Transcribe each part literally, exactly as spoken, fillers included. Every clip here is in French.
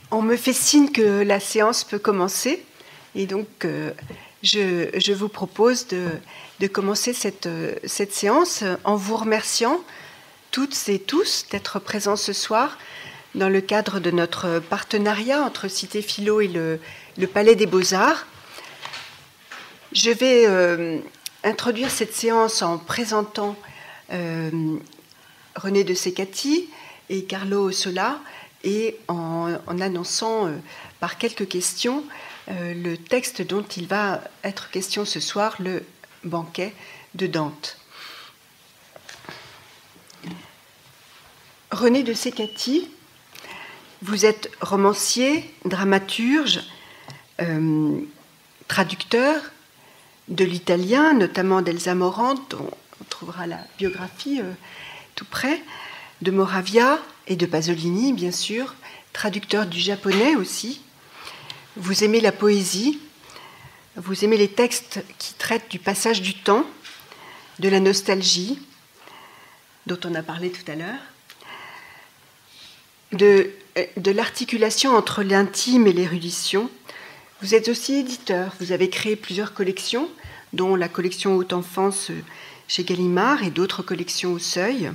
On me fait signe que la séance peut commencer et donc euh, je, je vous propose de, de commencer cette, cette séance en vous remerciant toutes et tous d'être présents ce soir dans le cadre de notre partenariat entre Cité Philo et le, le Palais des Beaux-Arts. Je vais euh, introduire cette séance en présentant euh, René de Ceccati et Carlo Ossola et en, en annonçant euh, par quelques questions euh, le texte dont il va être question ce soir, le banquet de Dante. René de Ceccati, vous êtes romancier, dramaturge, euh, traducteur de l'italien, notamment d'Elsa Morante, dont on trouvera la biographie euh, tout près, de Moravia et de Pasolini, bien sûr, traducteur du japonais aussi. Vous aimez la poésie, vous aimez les textes qui traitent du passage du temps, de la nostalgie, dont on a parlé tout à l'heure, de, de l'articulation entre l'intime et l'érudition. Vous êtes aussi éditeur, vous avez créé plusieurs collections, dont la collection Haute Enfance chez Gallimard et d'autres collections au Seuil.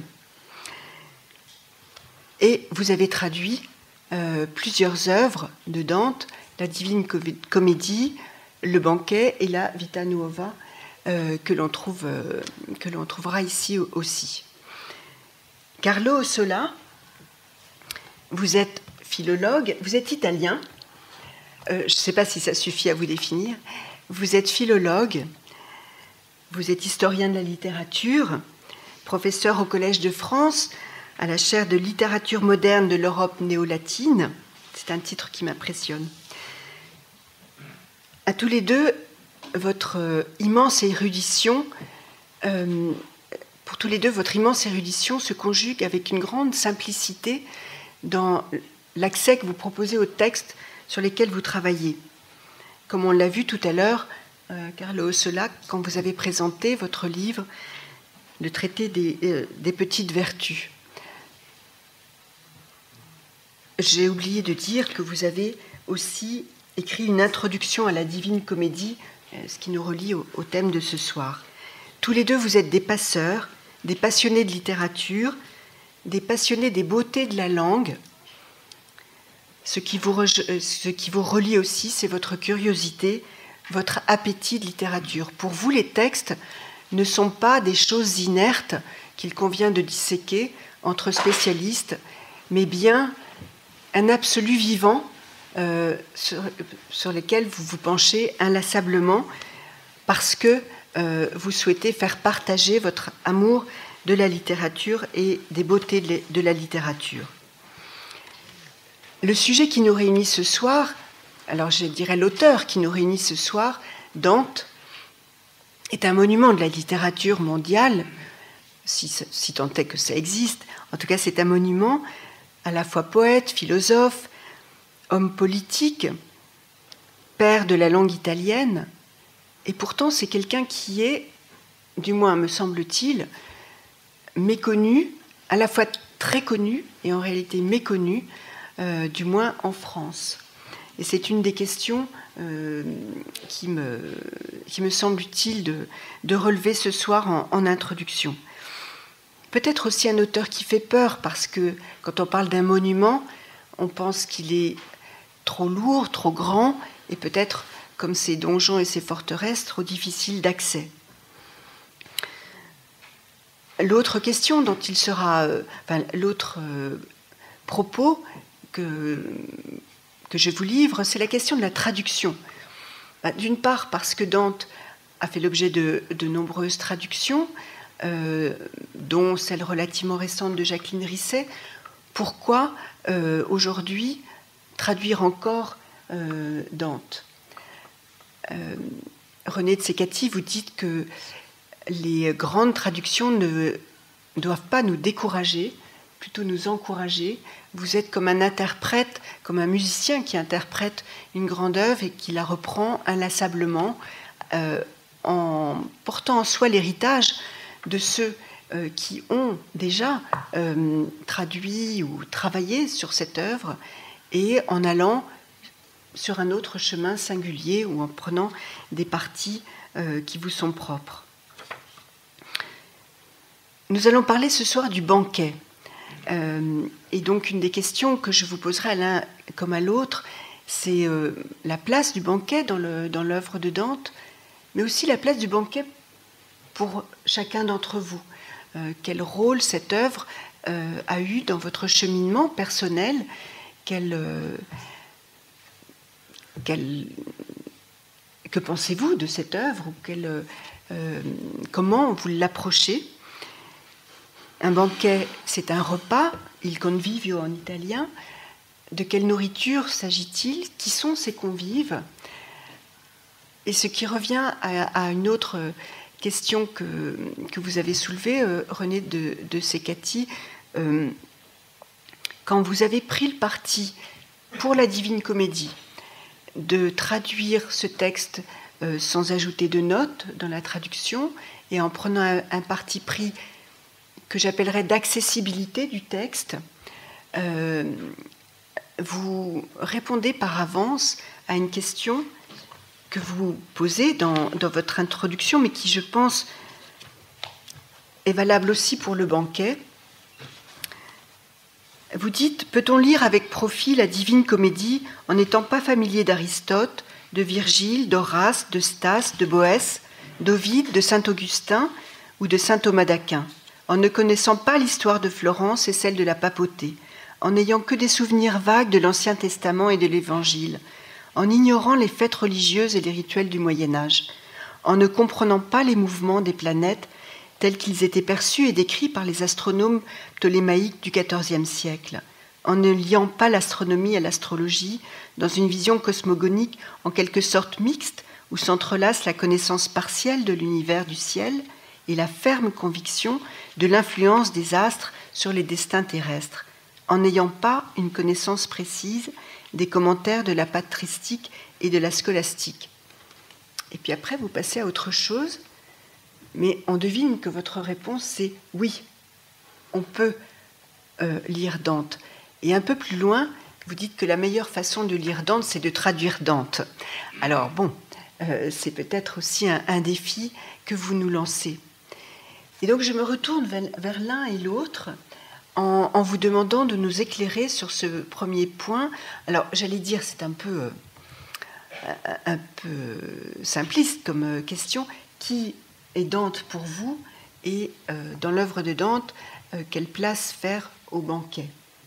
Et vous avez traduit euh, plusieurs œuvres de Dante, la Divine Comédie, le Banquet et la Vita Nuova, euh, que l'on trouve, euh, que l'on trouvera ici aussi. Carlo Ossola, vous êtes philologue, vous êtes italien, euh, je ne sais pas si ça suffit à vous définir, vous êtes philologue, vous êtes historien de la littérature, professeur au Collège de France, à la chaire de littérature moderne de l'Europe néo-latine. C'est un titre qui m'impressionne. À tous les deux, votre euh, immense érudition, euh, pour tous les deux, votre immense érudition se conjugue avec une grande simplicité dans l'accès que vous proposez aux textes sur lesquels vous travaillez. Comme on l'a vu tout à l'heure, euh, Carlo Ossola, quand vous avez présenté votre livre, le traité des, euh, des petites vertus. J'ai oublié de dire que vous avez aussi écrit une introduction à la Divine Comédie, ce qui nous relie au, au thème de ce soir. Tous les deux, vous êtes des passeurs, des passionnés de littérature, des passionnés des beautés de la langue. Ce qui vous, re- ce qui vous relie aussi, c'est votre curiosité, votre appétit de littérature. Pour vous, les textes ne sont pas des choses inertes qu'il convient de disséquer entre spécialistes, mais bien un absolu vivant euh, sur, sur lequel vous vous penchez inlassablement parce que euh, vous souhaitez faire partager votre amour de la littérature et des beautés de, de la littérature. Le sujet qui nous réunit ce soir, alors je dirais l'auteur qui nous réunit ce soir, Dante, est un monument de la littérature mondiale, si, si tant est que ça existe. En tout cas, c'est un monument à la fois poète, philosophe, homme politique, père de la langue italienne, et pourtant c'est quelqu'un qui est, du moins me semble-t-il, méconnu, à la fois très connu et en réalité méconnu, euh, du moins en France. Et c'est une des questions euh, qui, me, qui me semble utile de, de relever ce soir en, en introduction. Peut-être aussi un auteur qui fait peur, parce que quand on parle d'un monument, on pense qu'il est trop lourd, trop grand, et peut-être, comme ses donjons et ses forteresses, trop difficile d'accès. L'autre question dont il sera, euh, enfin, l'autre euh, propos que, que je vous livre, c'est la question de la traduction. D'une part, parce que Dante a fait l'objet de, de nombreuses traductions, Euh, dont celle relativement récente de Jacqueline Risset. Pourquoi euh, aujourd'hui traduire encore euh, Dante? euh, René de Ceccati, vous dites que les grandes traductions ne doivent pas nous décourager, plutôt nous encourager. Vous êtes comme un interprète, comme un musicien qui interprète une grande œuvre et qui la reprend inlassablement euh, en portant en soi l'héritage de ceux euh, qui ont déjà euh, traduit ou travaillé sur cette œuvre et en allant sur un autre chemin singulier ou en prenant des parties euh, qui vous sont propres. Nous allons parler ce soir du banquet. Euh, et donc une des questions que je vous poserai à l'un comme à l'autre, c'est euh, la place du banquet dans le, dans l'œuvre de Dante, mais aussi la place du banquet pour chacun d'entre vous. Euh, quel rôle cette œuvre euh, a eu dans votre cheminement personnel, quel, euh, quel, que pensez-vous de cette œuvre, ou quel, euh, comment vous l'approchez? Un banquet, c'est un repas, il convivio en italien. De quelle nourriture s'agit-il? Qui sont ces convives? Et ce qui revient à, à une autre question que, que vous avez soulevée, euh, René de, de Cecatti, euh, quand vous avez pris le parti pour la Divine Comédie de traduire ce texte euh, sans ajouter de notes dans la traduction et en prenant un, un parti pris que j'appellerais d'accessibilité du texte, euh, vous répondez par avance à une question que vous posez dans, dans votre introduction, mais qui, je pense, est valable aussi pour le banquet. Vous dites, peut-on lire avec profit la Divine Comédie en n'étant pas familier d'Aristote, de Virgile, d'Horace, de Stace, de Boèce, d'Ovide, de Saint-Augustin ou de saint Thomas d'Aquin, en ne connaissant pas l'histoire de Florence et celle de la papauté, en n'ayant que des souvenirs vagues de l'Ancien Testament et de l'Évangile, en ignorant les fêtes religieuses et les rituels du Moyen-Âge, en ne comprenant pas les mouvements des planètes tels qu'ils étaient perçus et décrits par les astronomes ptolémaïques du quatorzième siècle, en ne liant pas l'astronomie à l'astrologie dans une vision cosmogonique en quelque sorte mixte où s'entrelacent la connaissance partielle de l'univers du ciel et la ferme conviction de l'influence des astres sur les destins terrestres, en n'ayant pas une connaissance précise des commentaires de la patristique et de la scolastique. Et puis après, vous passez à autre chose, mais on devine que votre réponse, c'est oui, on peut euh, lire Dante. Et un peu plus loin, vous dites que la meilleure façon de lire Dante, c'est de traduire Dante. Alors bon, euh, c'est peut-être aussi un, un défi que vous nous lancez. Et donc je me retourne vers, vers l'un et l'autre en, en vous demandant de nous éclairer sur ce premier point. Alors j'allais dire, c'est un peu, euh, un peu simpliste comme question. Qui est Dante pour vous? Et euh, dans l'œuvre de Dante, euh, quelle place faire au banquet?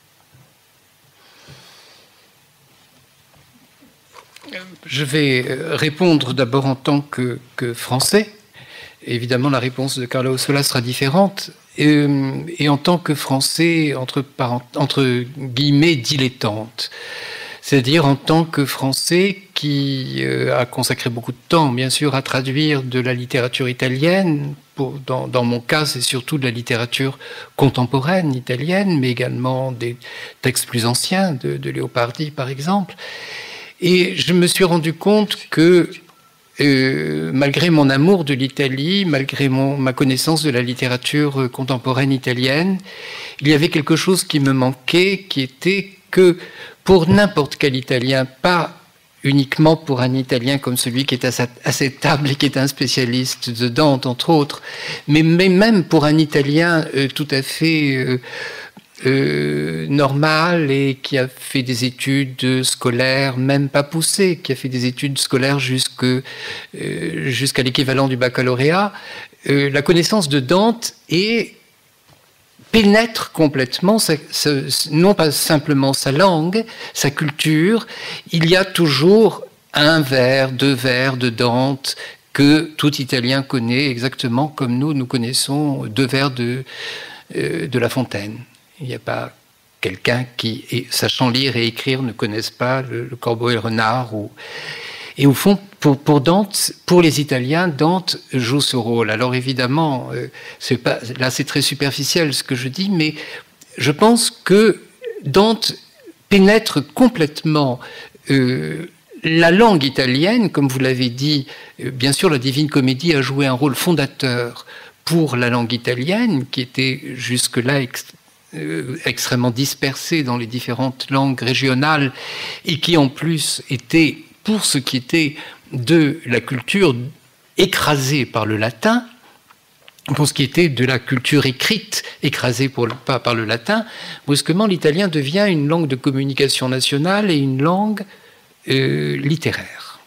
Je vais répondre d'abord en tant que, que Français. Évidemment, la réponse de Carla Ossola sera différente. Et, et en tant que Français, entre, entre guillemets, dilettante. C'est-à-dire en tant que Français qui euh, a consacré beaucoup de temps, bien sûr, à traduire de la littérature italienne. Pour, dans, dans mon cas, c'est surtout de la littérature contemporaine italienne, mais également des textes plus anciens, de, de Leopardi, par exemple. Et je me suis rendu compte que, euh, malgré mon amour de l'Italie, malgré mon, ma connaissance de la littérature contemporaine italienne, il y avait quelque chose qui me manquait, qui était que pour n'importe quel Italien, pas uniquement pour un Italien comme celui qui est à, sa, à cette table et qui est un spécialiste de Dante, entre autres, mais, mais même pour un Italien euh, tout à fait... Euh, Euh, normal et qui a fait des études scolaires même pas poussées, qui a fait des études scolaires jusque, euh, jusqu'à l'équivalent du baccalauréat, euh, la connaissance de Dante et pénètre complètement, sa, sa, non pas simplement sa langue, sa culture. Il y a toujours un vers, deux vers de Dante que tout Italien connaît exactement comme nous, nous connaissons deux vers de, euh, de La Fontaine. Il n'y a pas quelqu'un qui, sachant lire et écrire, ne connaisse pas le, le corbeau et le renard. Ou... Et au fond, pour, pour Dante, pour les Italiens, Dante joue ce rôle. Alors évidemment, euh, c'est pas, là c'est très superficiel ce que je dis, mais je pense que Dante pénètre complètement euh, la langue italienne, comme vous l'avez dit. Euh, bien sûr, la Divine Comédie a joué un rôle fondateur pour la langue italienne, qui était jusque-là euh, extrêmement dispersée dans les différentes langues régionales et qui en plus était, pour ce qui était de la culture écrasée par le latin, pour ce qui était de la culture écrite écrasée pour, par, par le latin, brusquement l'italien devient une langue de communication nationale et une langue euh, littéraire.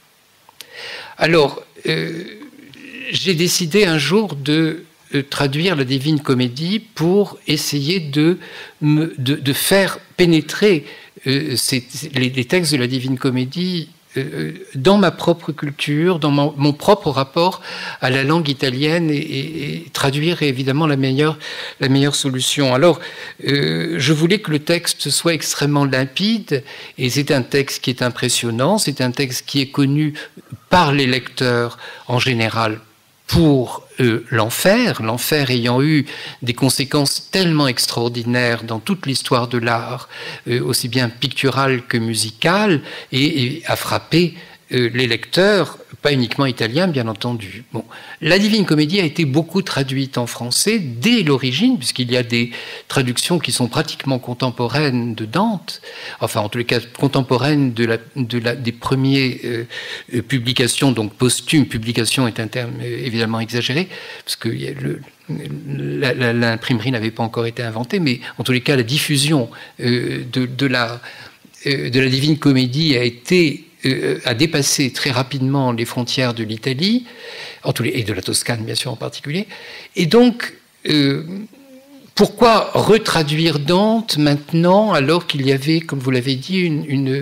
Alors, euh, j'ai décidé un jour de euh, traduire la Divine Comédie pour essayer de, me, de, de faire pénétrer euh, ces, les, les textes de la Divine Comédie euh, dans ma propre culture, dans mon, mon propre rapport à la langue italienne et, et, et traduire est évidemment la meilleure, la meilleure solution. Alors, euh, je voulais que le texte soit extrêmement limpide et c'est un texte qui est impressionnant, c'est un texte qui est connu par les lecteurs en général pour euh, l'enfer, l'enfer ayant eu des conséquences tellement extraordinaires dans toute l'histoire de l'art, euh, aussi bien pictural que musical, et, et a frappé euh, les lecteurs, pas uniquement italiens, bien entendu. Bon. La Divine Comédie a été beaucoup traduite en français dès l'origine, puisqu'il y a des traductions qui sont pratiquement contemporaines de Dante, enfin en tous les cas contemporaines de la, de la, des premières euh, publications, donc posthumes. Publication est un terme euh, évidemment exagéré, parce que le, l'imprimerie n'avait pas encore été inventée, mais en tous les cas la diffusion euh, de, de, la, euh, de la Divine Comédie a été Euh, a dépassé très rapidement les frontières de l'Italie, et de la Toscane bien sûr en particulier. Et donc, euh, pourquoi retraduire Dante maintenant alors qu'il y avait, comme vous l'avez dit, une, une,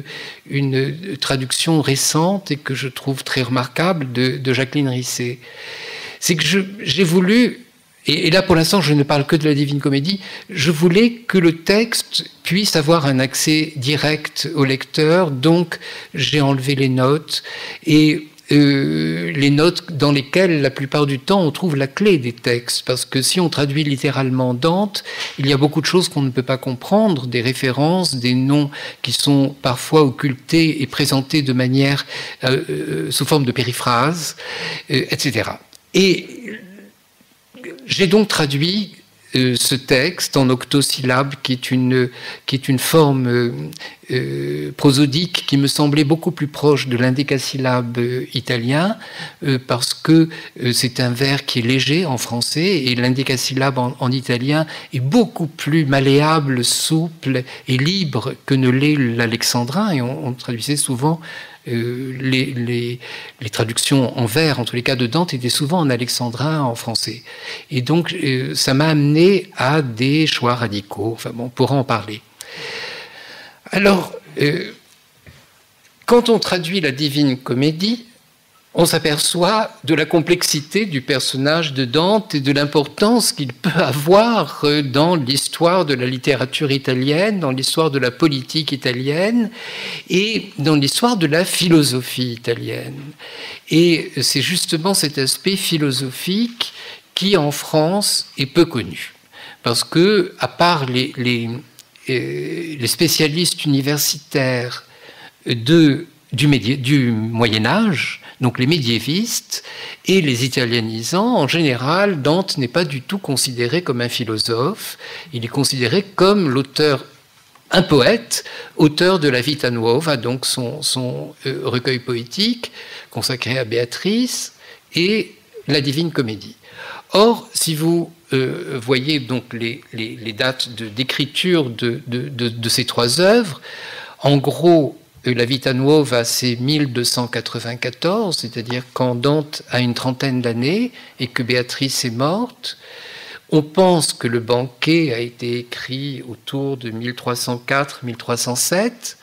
une traduction récente et que je trouve très remarquable de, de Jacqueline Risset? C'est que j'ai voulu... Et là, pour l'instant, je ne parle que de la Divine Comédie. Je voulais que le texte puisse avoir un accès direct au lecteur, donc j'ai enlevé les notes, et euh, les notes dans lesquelles, la plupart du temps, on trouve la clé des textes, parce que si on traduit littéralement Dante, il y a beaucoup de choses qu'on ne peut pas comprendre, des références, des noms qui sont parfois occultés et présentés de manière, euh, euh, sous forme de périphrase, euh, et cetera. Et j'ai donc traduit euh, ce texte en octosyllabes, qui est une, qui est une forme euh, euh, prosodique qui me semblait beaucoup plus proche de l'indécasyllabe euh, italien, euh, parce que euh, c'est un vers qui est léger en français, et l'indécasyllabe en, en italien est beaucoup plus malléable, souple et libre que ne l'est l'alexandrin, et on, on traduisait souvent Euh, les, les, les traductions en vers, en tous les cas de Dante, étaient souvent en alexandrin, en français. Et donc, euh, ça m'a amené à des choix radicaux. Enfin bon, on pourra en parler. Alors, euh, quand on traduit la Divine Comédie, on s'aperçoit de la complexité du personnage de Dante et de l'importance qu'il peut avoir dans l'histoire de la littérature italienne, dans l'histoire de la politique italienne et dans l'histoire de la philosophie italienne. Et c'est justement cet aspect philosophique qui, en France, est peu connu. Parce que, à part les, les, les spécialistes universitaires de, du, du Moyen-Âge, donc les médiévistes et les italianisants, en général, Dante n'est pas du tout considéré comme un philosophe, il est considéré comme l'auteur, un poète, auteur de la Vita Nuova, donc son, son euh, recueil poétique consacré à Béatrice, et la Divine Comédie. Or, si vous euh, voyez donc les, les, les dates d'écriture de, de, de, de ces trois œuvres, en gros, la Vita Nuova, c'est mille deux cent quatre-vingt-quatorze, c'est-à-dire quand Dante a une trentaine d'années et que Béatrice est morte. On pense que le banquet a été écrit autour de mille trois cent quatre mille trois cent sept,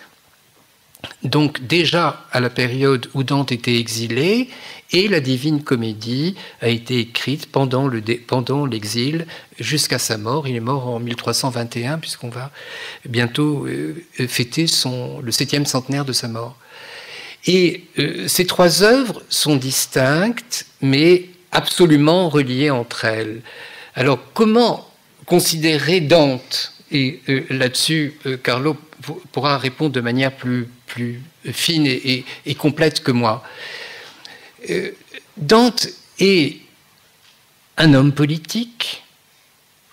donc déjà à la période où Dante était exilé, et la Divine Comédie a été écrite pendant, le dé, pendant l'exil jusqu'à sa mort. Il est mort en mille trois cent vingt et un, puisqu'on va bientôt euh, fêter son, le septième centenaire de sa mort. Et euh, ces trois œuvres sont distinctes, mais absolument reliées entre elles. Alors, comment considérer Dante? Et euh, là-dessus, euh, Carlo pourra répondre de manière plus, plus fine et, et, et complète que moi. Euh, Dante est un homme politique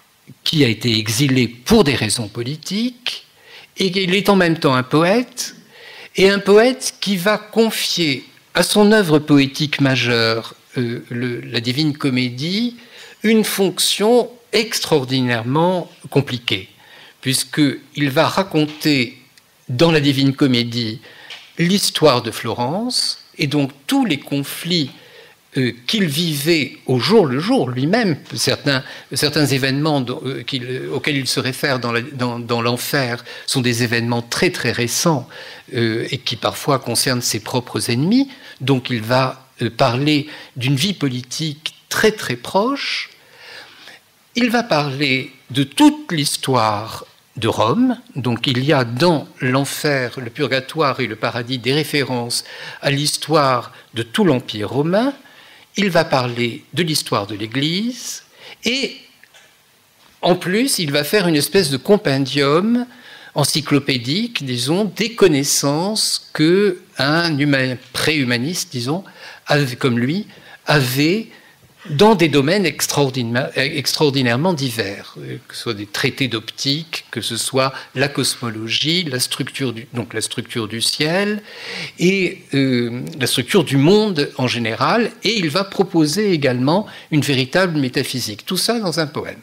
qui a été exilé pour des raisons politiques, et il est en même temps un poète, et un poète qui va confier à son œuvre poétique majeure, euh, le, la Divine Comédie, une fonction extraordinairement compliquée, puisqu'il va raconter dans la Divine Comédie l'histoire de Florence, et donc tous les conflits euh, qu'il vivait au jour le jour lui-même, certains, certains événements dont, euh, qu'il, auxquels il se réfère dans, la, dans, dans l'enfer sont des événements très très récents euh, et qui parfois concernent ses propres ennemis, donc il va euh, parler d'une vie politique très très proche. Il va parler de toute l'histoire de Rome, donc il y a dans l'enfer, le purgatoire et le paradis des références à l'histoire de tout l'Empire romain. Il va parler de l'histoire de l'Église et en plus il va faire une espèce de compendium encyclopédique, disons, des connaissances qu'un humain, pré-humaniste, disons, avait, comme lui, avait dans des domaines extraordinaire, extraordinairement divers, que ce soit des traités d'optique, que ce soit la cosmologie, la structure du, donc la structure du ciel et euh, la structure du monde en général, et il va proposer également une véritable métaphysique. Tout ça dans un poème.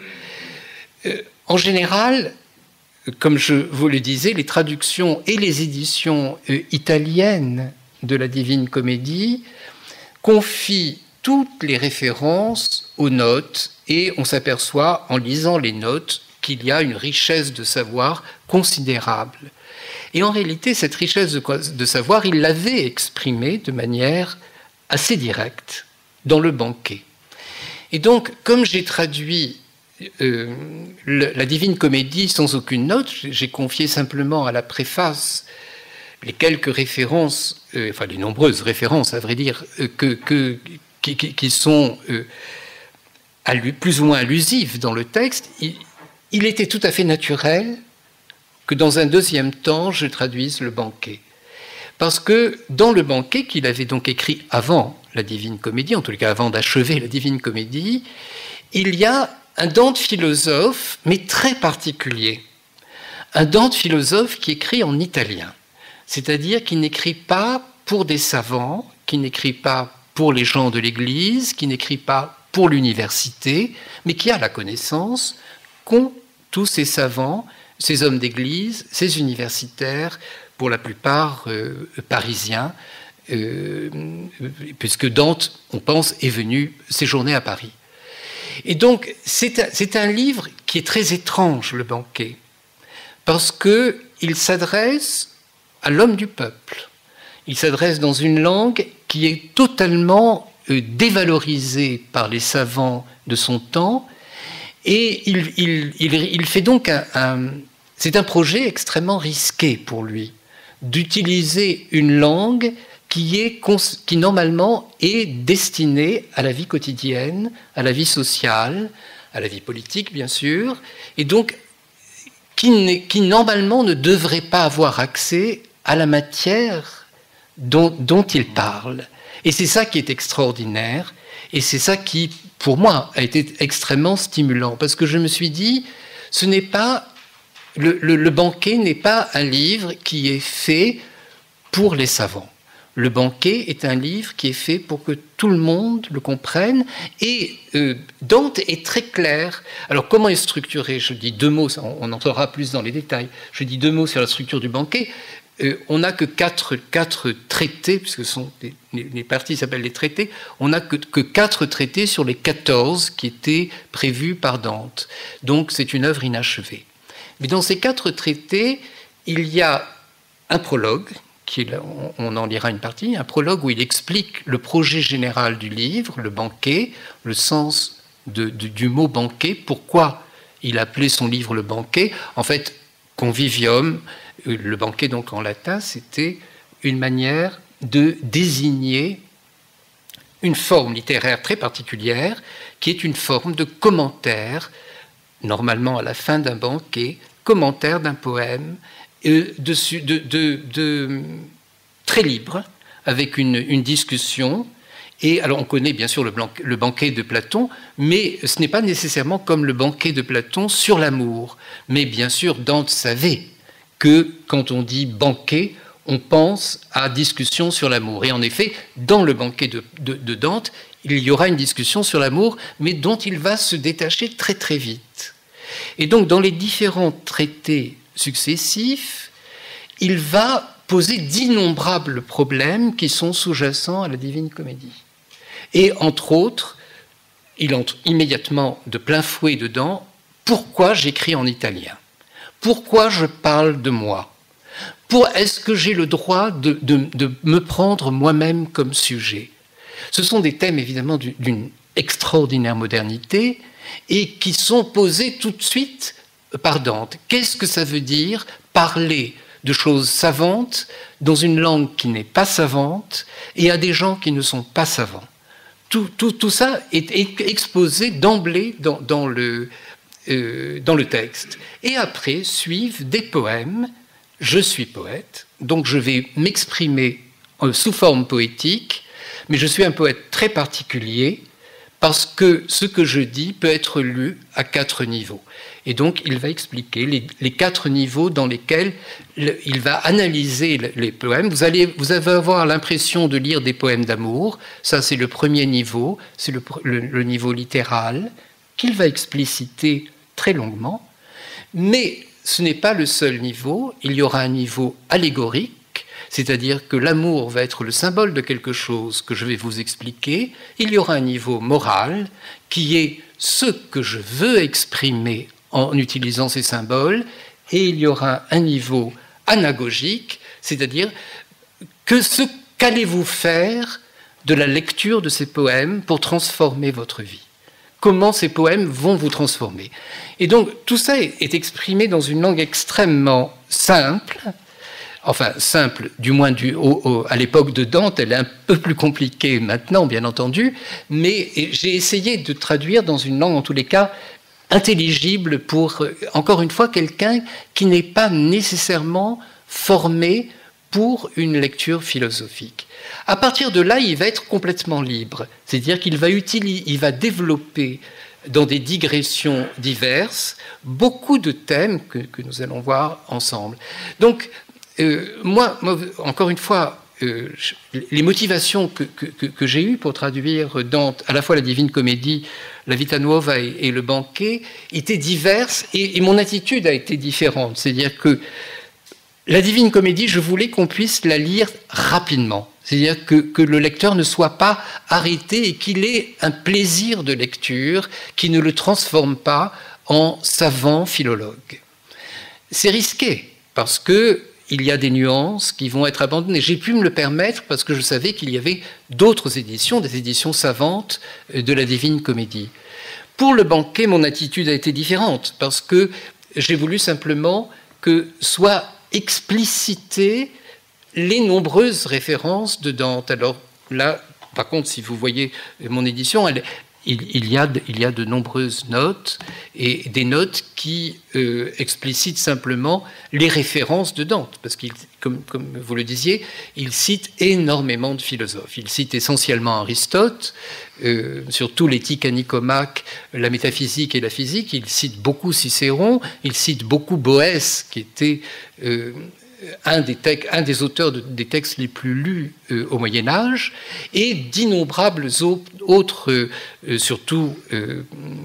Euh, en général, comme je vous le disais, les traductions et les éditions euh, italiennes de la Divine Comédie confient toutes les références aux notes, et on s'aperçoit en lisant les notes qu'il y a une richesse de savoir considérable. Et en réalité, cette richesse de, de savoir, il l'avait exprimée de manière assez directe dans le banquet. Et donc, comme j'ai traduit euh, le, la Divine Comédie sans aucune note, j'ai confié simplement à la préface les quelques références, euh, enfin les nombreuses références, à vrai dire, euh, que, que Qui, qui, qui sont euh, allu, plus ou moins allusives dans le texte, il, il était tout à fait naturel que dans un deuxième temps, je traduise le banquet. Parce que dans le banquet, qu'il avait donc écrit avant la Divine Comédie, en tout cas avant d'achever la Divine Comédie, il y a un Dante philosophe, mais très particulier. Un Dante philosophe qui écrit en italien, c'est-à-dire qui n'écrit pas pour des savants, qui n'écrit pas pour les gens de l'Église, qui n'écrit pas pour l'université, mais qui a la connaissance qu'ont tous ces savants, ces hommes d'Église, ces universitaires, pour la plupart euh, parisiens, euh, puisque Dante, on pense, est venu séjourner à Paris. Et donc, c'est un, c'est un livre qui est très étrange, le banquet, parce qu'il s'adresse à l'homme du peuple. Il s'adresse dans une langue qui est totalement euh, dévalorisée par les savants de son temps, et il, il, il, il fait donc un, un... C'est un projet extrêmement risqué pour lui, d'utiliser une langue qui, est, qui normalement est destinée à la vie quotidienne, à la vie sociale, à la vie politique bien sûr, et donc qui, qui normalement ne devrait pas avoir accès à la matière Dont, dont il parle. Et c'est ça qui est extraordinaire, et c'est ça qui, pour moi, a été extrêmement stimulant, parce que je me suis dit, ce n'est pas, le, le, le banquet n'est pas un livre qui est fait pour les savants. Le banquet est un livre qui est fait pour que tout le monde le comprenne, et euh, Dante est très clair. Alors comment est structuré? Je dis deux mots, on, on entrera plus dans les détails, je dis deux mots sur la structure du banquet. Euh, on n'a que quatre, quatre traités, puisque sont les, les parties s'appellent les traités, on n'a que, que quatre traités sur les quatorze qui étaient prévus par Dante. Donc c'est une œuvre inachevée. Mais dans ces quatre traités, il y a un prologue, qui est, on, on en lira une partie, un prologue où il explique le projet général du livre, le banquet, le sens de, de, du mot banquet, pourquoi il appelait son livre le banquet. En fait, convivium, le banquet, donc en latin, c'était une manière de désigner une forme littéraire très particulière, qui est une forme de commentaire, normalement à la fin d'un banquet, commentaire d'un poème, euh, de, de, de, de, très libre, avec une, une discussion, Et alors on connaît bien sûr le, le banquet de Platon, mais ce n'est pas nécessairement comme le banquet de Platon sur l'amour. Mais bien sûr, Dante savait que quand on dit banquet, on pense à discussion sur l'amour. Et en effet, dans le banquet de, de, de Dante, il y aura une discussion sur l'amour, mais dont il va se détacher très très vite. Et donc dans les différents traités successifs, il va poser d'innombrables problèmes qui sont sous-jacents à la Divine Comédie. Et entre autres, il entre immédiatement de plein fouet dedans, pourquoi j'écris en italien? Pourquoi je parle de moi? Pour, est-ce que j'ai le droit de, de, de me prendre moi-même comme sujet? Ce sont des thèmes évidemment d'une extraordinaire modernité et qui sont posés tout de suite par Dante. Qu'est-ce que ça veut dire parler de choses savantes dans une langue qui n'est pas savante et à des gens qui ne sont pas savants? Tout, tout, tout ça est, est exposé d'emblée dans, dans, le, euh, dans le texte. Et après suivent des poèmes. Je suis poète, donc je vais m'exprimer sous forme poétique, mais je suis un poète très particulier parce que ce que je dis peut être lu à quatre niveaux. Et donc il va expliquer les, les quatre niveaux dans lesquels il va analyser les poèmes. Vous allez, vous allez avoir l'impression de lire des poèmes d'amour. Ça, c'est le premier niveau, c'est le, le, le niveau littéral, qu'il va expliciter très longuement. Mais ce n'est pas le seul niveau. Il y aura un niveau allégorique, c'est-à-dire que l'amour va être le symbole de quelque chose que je vais vous expliquer. Il y aura un niveau moral, qui est ce que je veux exprimer en utilisant ces symboles, et il y aura un niveau anagogique, c'est-à-dire que ce qu'allez-vous faire de la lecture de ces poèmes pour transformer votre vie? Comment ces poèmes vont vous transformer? Et donc tout ça est exprimé dans une langue extrêmement simple, enfin simple, du moins du, au, au, à l'époque de Dante, elle est un peu plus compliquée maintenant, bien entendu, mais j'ai essayé de traduire dans une langue, en tous les cas, intelligible pour, encore une fois, quelqu'un qui n'est pas nécessairement formé pour une lecture philosophique. À partir de là, il va être complètement libre, c'est-à-dire qu'il va utiliser, il va développer dans des digressions diverses beaucoup de thèmes que, que nous allons voir ensemble. Donc, euh, moi, moi, encore une fois, euh, les motivations que, que, que j'ai eues pour traduire Dante, à la fois la Divine Comédie, la Vita Nuova et, et le banquet, étaient diverses et, et mon attitude a été différente. C'est-à-dire que la Divine Comédie, je voulais qu'on puisse la lire rapidement. C'est-à-dire que, que le lecteur ne soit pas arrêté et qu'il ait un plaisir de lecture qui ne le transforme pas en savant philologue. C'est risqué parce que il y a des nuances qui vont être abandonnées. J'ai pu me le permettre parce que je savais qu'il y avait d'autres éditions, des éditions savantes de la Divine Comédie. Pour le banquet, mon attitude a été différente parce que j'ai voulu simplement que soient explicitées les nombreuses références de Dante. Alors là, par contre, si vous voyez mon édition, elle, il, il, y a de, il y a de nombreuses notes, et des notes qui euh, explicitent simplement les références de Dante, parce qu'il, comme, comme vous le disiez, il cite énormément de philosophes. Il cite essentiellement Aristote, euh, surtout l'éthique à Nicomaque, la métaphysique et la physique. Il cite beaucoup Cicéron, il cite beaucoup Boès, qui était euh, Un des, un des auteurs de, des textes les plus lus euh, au Moyen-Âge, et d'innombrables autres, euh, surtout euh,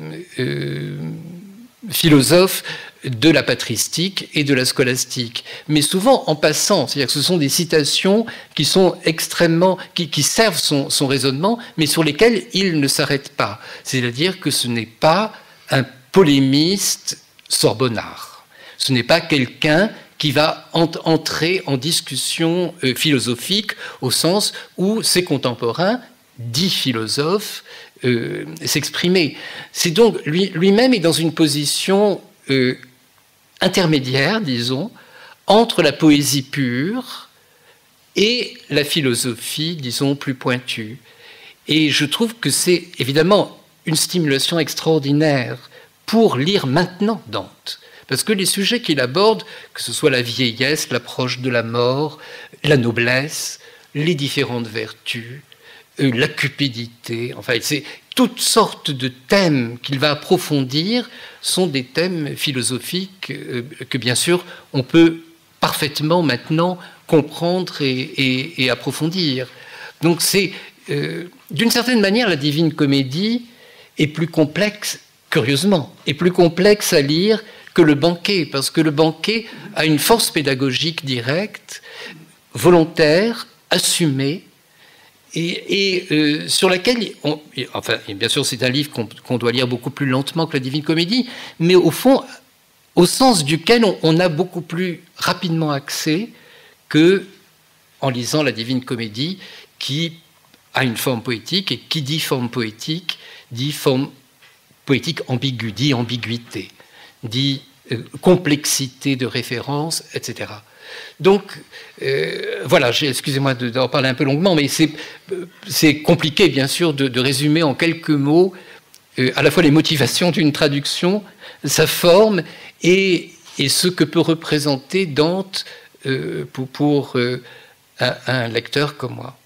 euh, philosophes de la patristique et de la scolastique, mais souvent en passant, c'est-à-dire que ce sont des citations qui sont extrêmement, qui, qui servent son, son raisonnement, mais sur lesquelles il ne s'arrête pas. C'est-à-dire que ce n'est pas un polémiste sorbonnard, ce n'est pas quelqu'un qui va entrer en discussion euh, philosophique au sens où ses contemporains, dits philosophes, euh, s'exprimaient. C'est donc lui, lui-même est dans une position euh, intermédiaire, disons, entre la poésie pure et la philosophie, disons, plus pointue. Et je trouve que c'est évidemment une stimulation extraordinaire pour lire maintenant Dante. Parce que les sujets qu'il aborde, que ce soit la vieillesse, l'approche de la mort, la noblesse, les différentes vertus, euh, la cupidité, enfin, c'est toutes sortes de thèmes qu'il va approfondir sont des thèmes philosophiques euh, que, bien sûr, on peut parfaitement maintenant comprendre et, et, et approfondir. Donc, c'est, euh, d'une certaine manière, la Divine Comédie est plus complexe, curieusement, est plus complexe à lire que le Banquet, parce que le Banquet a une force pédagogique directe, volontaire, assumée, et, et euh, sur laquelle, on, enfin, bien sûr, c'est un livre qu'on qu'on doit lire beaucoup plus lentement que la Divine Comédie, mais au fond, au sens duquel on, on a beaucoup plus rapidement accès que en lisant la Divine Comédie, qui a une forme poétique, et qui dit forme poétique, dit forme poétique ambiguë, dit ambiguïté, dit euh, complexité de référence, et cetera. Donc, euh, voilà, excusez-moi d'en parler un peu longuement, mais c'est compliqué, bien sûr, de, de résumer en quelques mots euh, à la fois les motivations d'une traduction, sa forme, et, et ce que peut représenter Dante euh, pour, pour euh, un, un lecteur comme moi.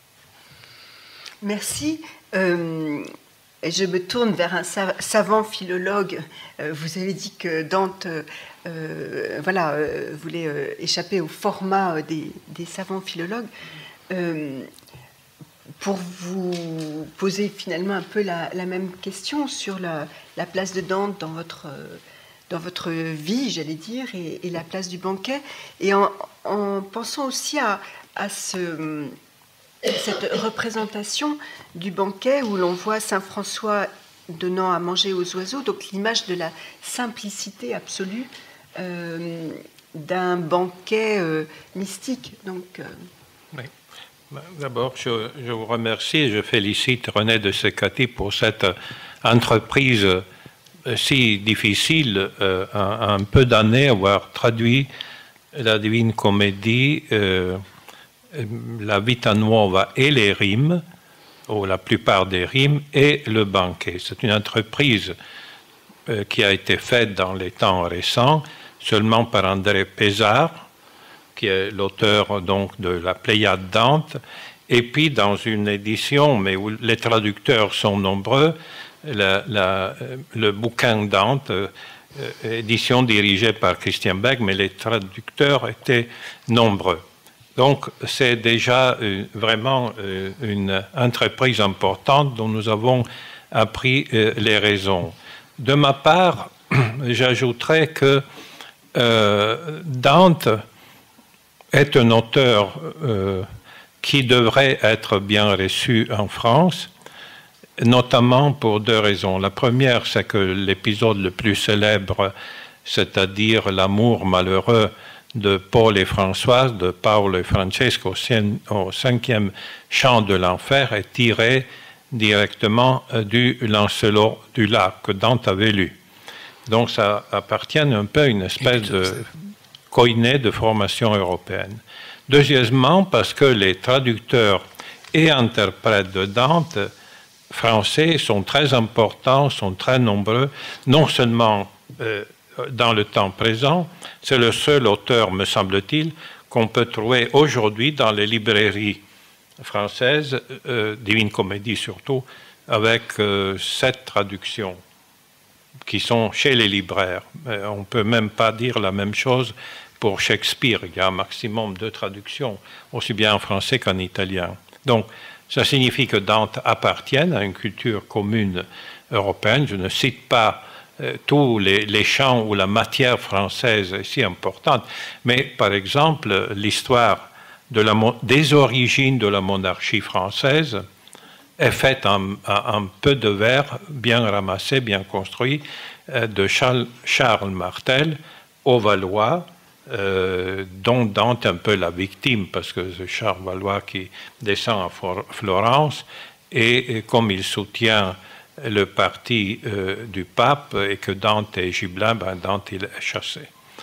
Merci. Euh, je me tourne vers un savant philologue. Euh, vous avez dit que Dante euh, voilà, euh, voulait euh, échapper au format des, des savants philologues. Euh, pour vous poser finalement un peu la, la même question sur la, la place de Dante dans votre, dans votre vie, j'allais dire, et, et la place du Banquet, et en, en pensant aussi à, à ce... cette représentation du Banquet où l'on voit Saint François donnant à manger aux oiseaux, donc l'image de la simplicité absolue euh, d'un banquet euh, mystique. Donc, euh... oui. D'abord, je, je vous remercie et je félicite René de Secati pour cette entreprise si difficile, euh, un, un peu d'années, avoir traduit la Divine Comédie, euh, la Vita Nuova et les rimes, ou la plupart des rimes, et le Banquet. C'est une entreprise euh, qui a été faite dans les temps récents, seulement par André Pézard, qui est l'auteur donc de la Pléiade Dante, et puis dans une édition, mais où les traducteurs sont nombreux, la, la, le bouquin Dante, euh, édition dirigée par Christian Beck, mais les traducteurs étaient nombreux. Donc, c'est déjà euh, vraiment euh, une entreprise importante dont nous avons appris euh, les raisons. De ma part, j'ajouterais que euh, Dante est un auteur euh, qui devrait être bien reçu en France, notamment pour deux raisons. La première, c'est que l'épisode le plus célèbre, c'est-à-dire l'amour malheureux de Paul et Françoise, de Paolo et Francesco au cinquième chant de l'enfer, est tiré directement du Lancelot du Lac que Dante avait lu. Donc ça appartient un peu à une espèce de koiné de formation européenne. Deuxièmement, parce que les traducteurs et interprètes de Dante français sont très importants, sont très nombreux, non seulement euh, dans le temps présent, c'est le seul auteur, me semble-t-il, qu'on peut trouver aujourd'hui dans les librairies françaises, euh, Divine Comédie surtout, avec euh, sept traductions qui sont chez les libraires. Euh, on ne peut même pas dire la même chose pour Shakespeare. Il y a un maximum de traductions, aussi bien en français qu'en italien. Donc, ça signifie que Dante appartient à une culture commune européenne. Je ne cite pas euh, tous les, les champs où la matière française est si importante, mais par exemple, l'histoire de la, des origines de la monarchie française est faite en, en, en peu de vers, bien ramassés, bien construits, euh, de Charles, Charles Martel au Valois, Euh, dont Dante est un peu la victime, parce que c'est Charles Valois qui descend à Florence, et, et comme il soutient le parti euh, du pape et que Dante est gibelin, ben Dante il est chassé.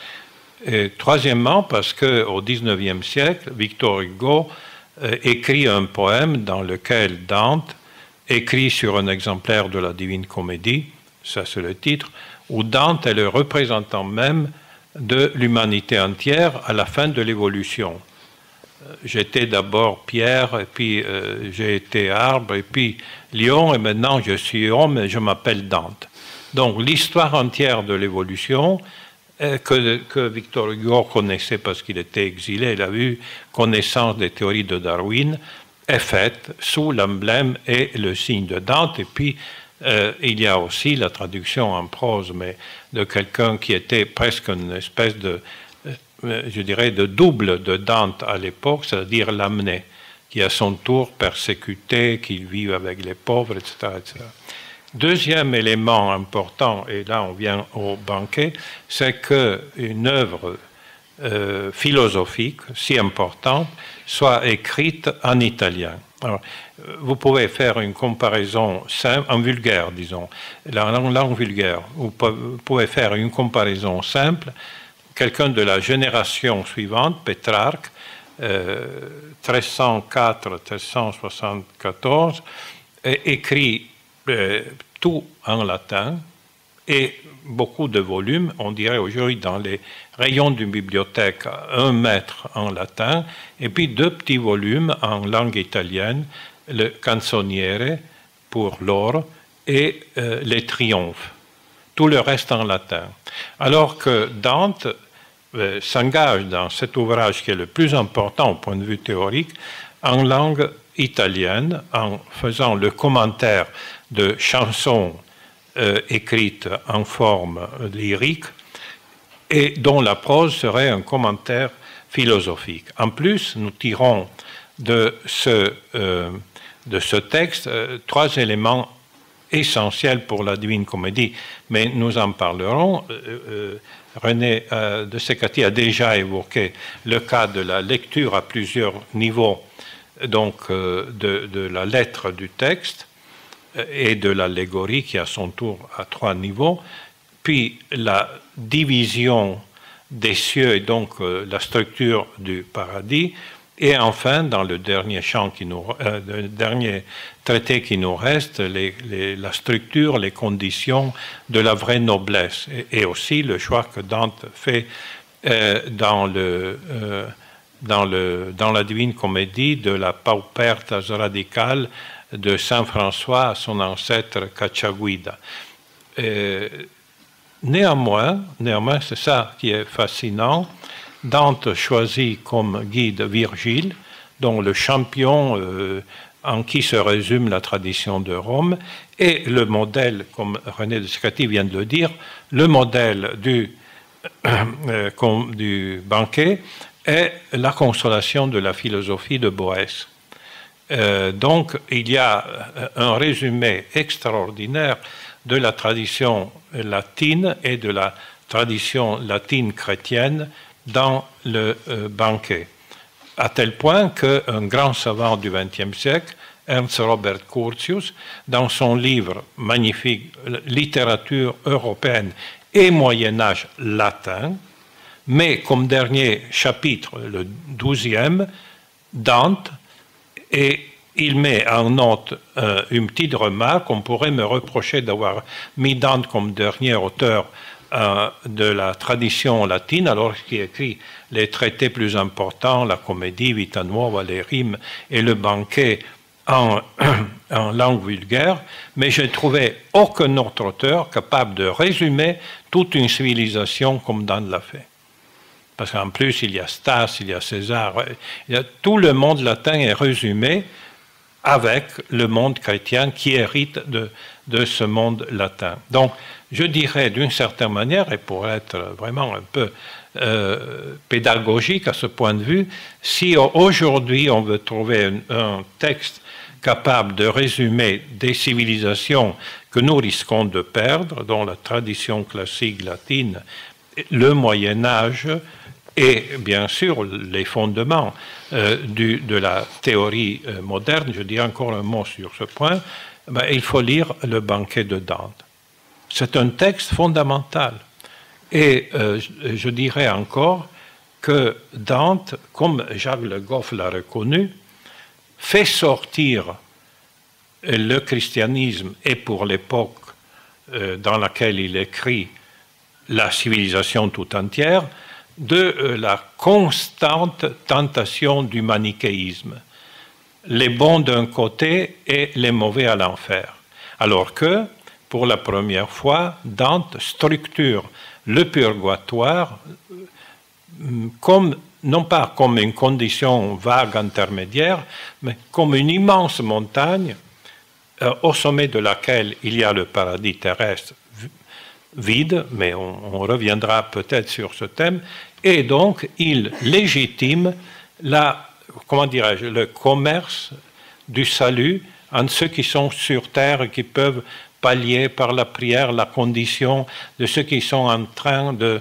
Et, troisièmement, parce qu'au dix-neuvième siècle, Victor Hugo euh, écrit un poème dans lequel Dante écrit sur un exemplaire de la Divine Comédie, ça c'est le titre, où Dante est le représentant même de l'humanité entière à la fin de l'évolution. j'étais d'abord pierre, et puis euh, j'ai été arbre, et puis lion, et maintenant je suis homme, et je m'appelle Dante. Donc l'histoire entière de l'évolution, euh, que, que Victor Hugo connaissait parce qu'il était exilé, il a eu connaissance des théories de Darwin, est faite sous l'emblème et le signe de Dante. Et puis euh, il y a aussi la traduction en prose, mais de quelqu'un qui était presque une espèce de, euh, je dirais, de double de Dante à l'époque, c'est-à-dire Lamennais, qui à son tour persécuté, qui vit avec les pauvres, et cetera, et cetera. Deuxième élément important, et là on vient au banquet, c'est qu'une œuvre euh, philosophique si importante soit écrite en italien. Alors, vous pouvez faire une comparaison simple, en vulgaire, disons, la langue, langue vulgaire. Vous pouvez faire une comparaison simple. Quelqu'un de la génération suivante, Pétrarque, euh, treize cent quatre à treize cent soixante-quatorze, écrit euh, tout en latin et beaucoup de volumes, on dirait aujourd'hui dans les rayons d'une bibliothèque, un mètre en latin, et puis deux petits volumes en langue italienne, le Canzoniere pour l'or et euh, les Triomphes. Tout le reste en latin. Alors que Dante euh, s'engage dans cet ouvrage qui est le plus important au point de vue théorique, en langue italienne, en faisant le commentaire de chansons euh, écrites en forme lyrique, et dont la prose serait un commentaire philosophique. En plus, nous tirons de ce, euh, de ce texte euh, trois éléments essentiels pour la Divine Comédie, mais nous en parlerons. Euh, euh, René euh, de Secati a déjà évoqué le cas de la lecture à plusieurs niveaux, donc euh, de, de la lettre du texte et de l'allégorie qui à son tour à trois niveaux, puis la division des cieux et donc euh, la structure du paradis, et enfin dans le dernier champ qui nous, euh, le dernier traité qui nous reste, les, les, la structure, les conditions de la vraie noblesse, et, et aussi le choix que Dante fait euh, dans le euh, Dans, le, dans la Divine Comédie de la paupertas radicale de Saint François à son ancêtre Cacciaguida. Et néanmoins, néanmoins c'est ça qui est fascinant, Dante choisit comme guide Virgile, dont le champion euh, en qui se résume la tradition de Rome, et le modèle, comme René de Secati vient de le dire, le modèle du, euh, du banquet, est la consolation de la philosophie de Boès. Euh, donc, il y a un résumé extraordinaire de la tradition latine et de la tradition latine chrétienne dans le euh, banquet, à tel point qu'un grand savant du vingtième siècle, Ernst Robert Curtius, dans son livre magnifique « Littérature européenne et Moyen-Âge latin », mais comme dernier chapitre, le douzième, Dante, et il met en note euh, une petite remarque. On pourrait me reprocher d'avoir mis Dante comme dernier auteur euh, de la tradition latine, alors qu'il écrit les traités plus importants, la Comédie, Vita Nuova, les rimes et le banquet en, en langue vulgaire, mais je n'ai trouvé aucun autre auteur capable de résumer toute une civilisation comme Dante l'a fait. Parce qu'en plus, il y a Stas, il y a César, il y a, tout le monde latin est résumé avec le monde chrétien qui hérite de, de ce monde latin. Donc, je dirais d'une certaine manière, et pour être vraiment un peu euh, pédagogique à ce point de vue, si aujourd'hui on veut trouver un, un texte capable de résumer des civilisations que nous risquons de perdre, dont la tradition classique latine, le Moyen-Âge, et bien sûr les fondements euh, du, de la théorie euh, moderne, je dis encore un mot sur ce point, ben, il faut lire le banquet de Dante. C'est un texte fondamental. Et euh, je, je dirais encore que Dante, comme Jacques Le Goff l'a reconnu, fait sortir le christianisme, et pour l'époque euh, dans laquelle il écrit la civilisation tout entière, de la constante tentation du manichéisme. Les bons d'un côté et les mauvais à l'enfer. Alors que, pour la première fois, Dante structure le purgatoire comme, non pas comme une condition vague intermédiaire, mais comme une immense montagne euh, au sommet de laquelle il y a le paradis terrestre vide, mais on, on reviendra peut-être sur ce thème, et donc il légitime la, comment dirais-je, le commerce du salut entre ceux qui sont sur terre et qui peuvent pallier par la prière la condition de ceux qui sont en train de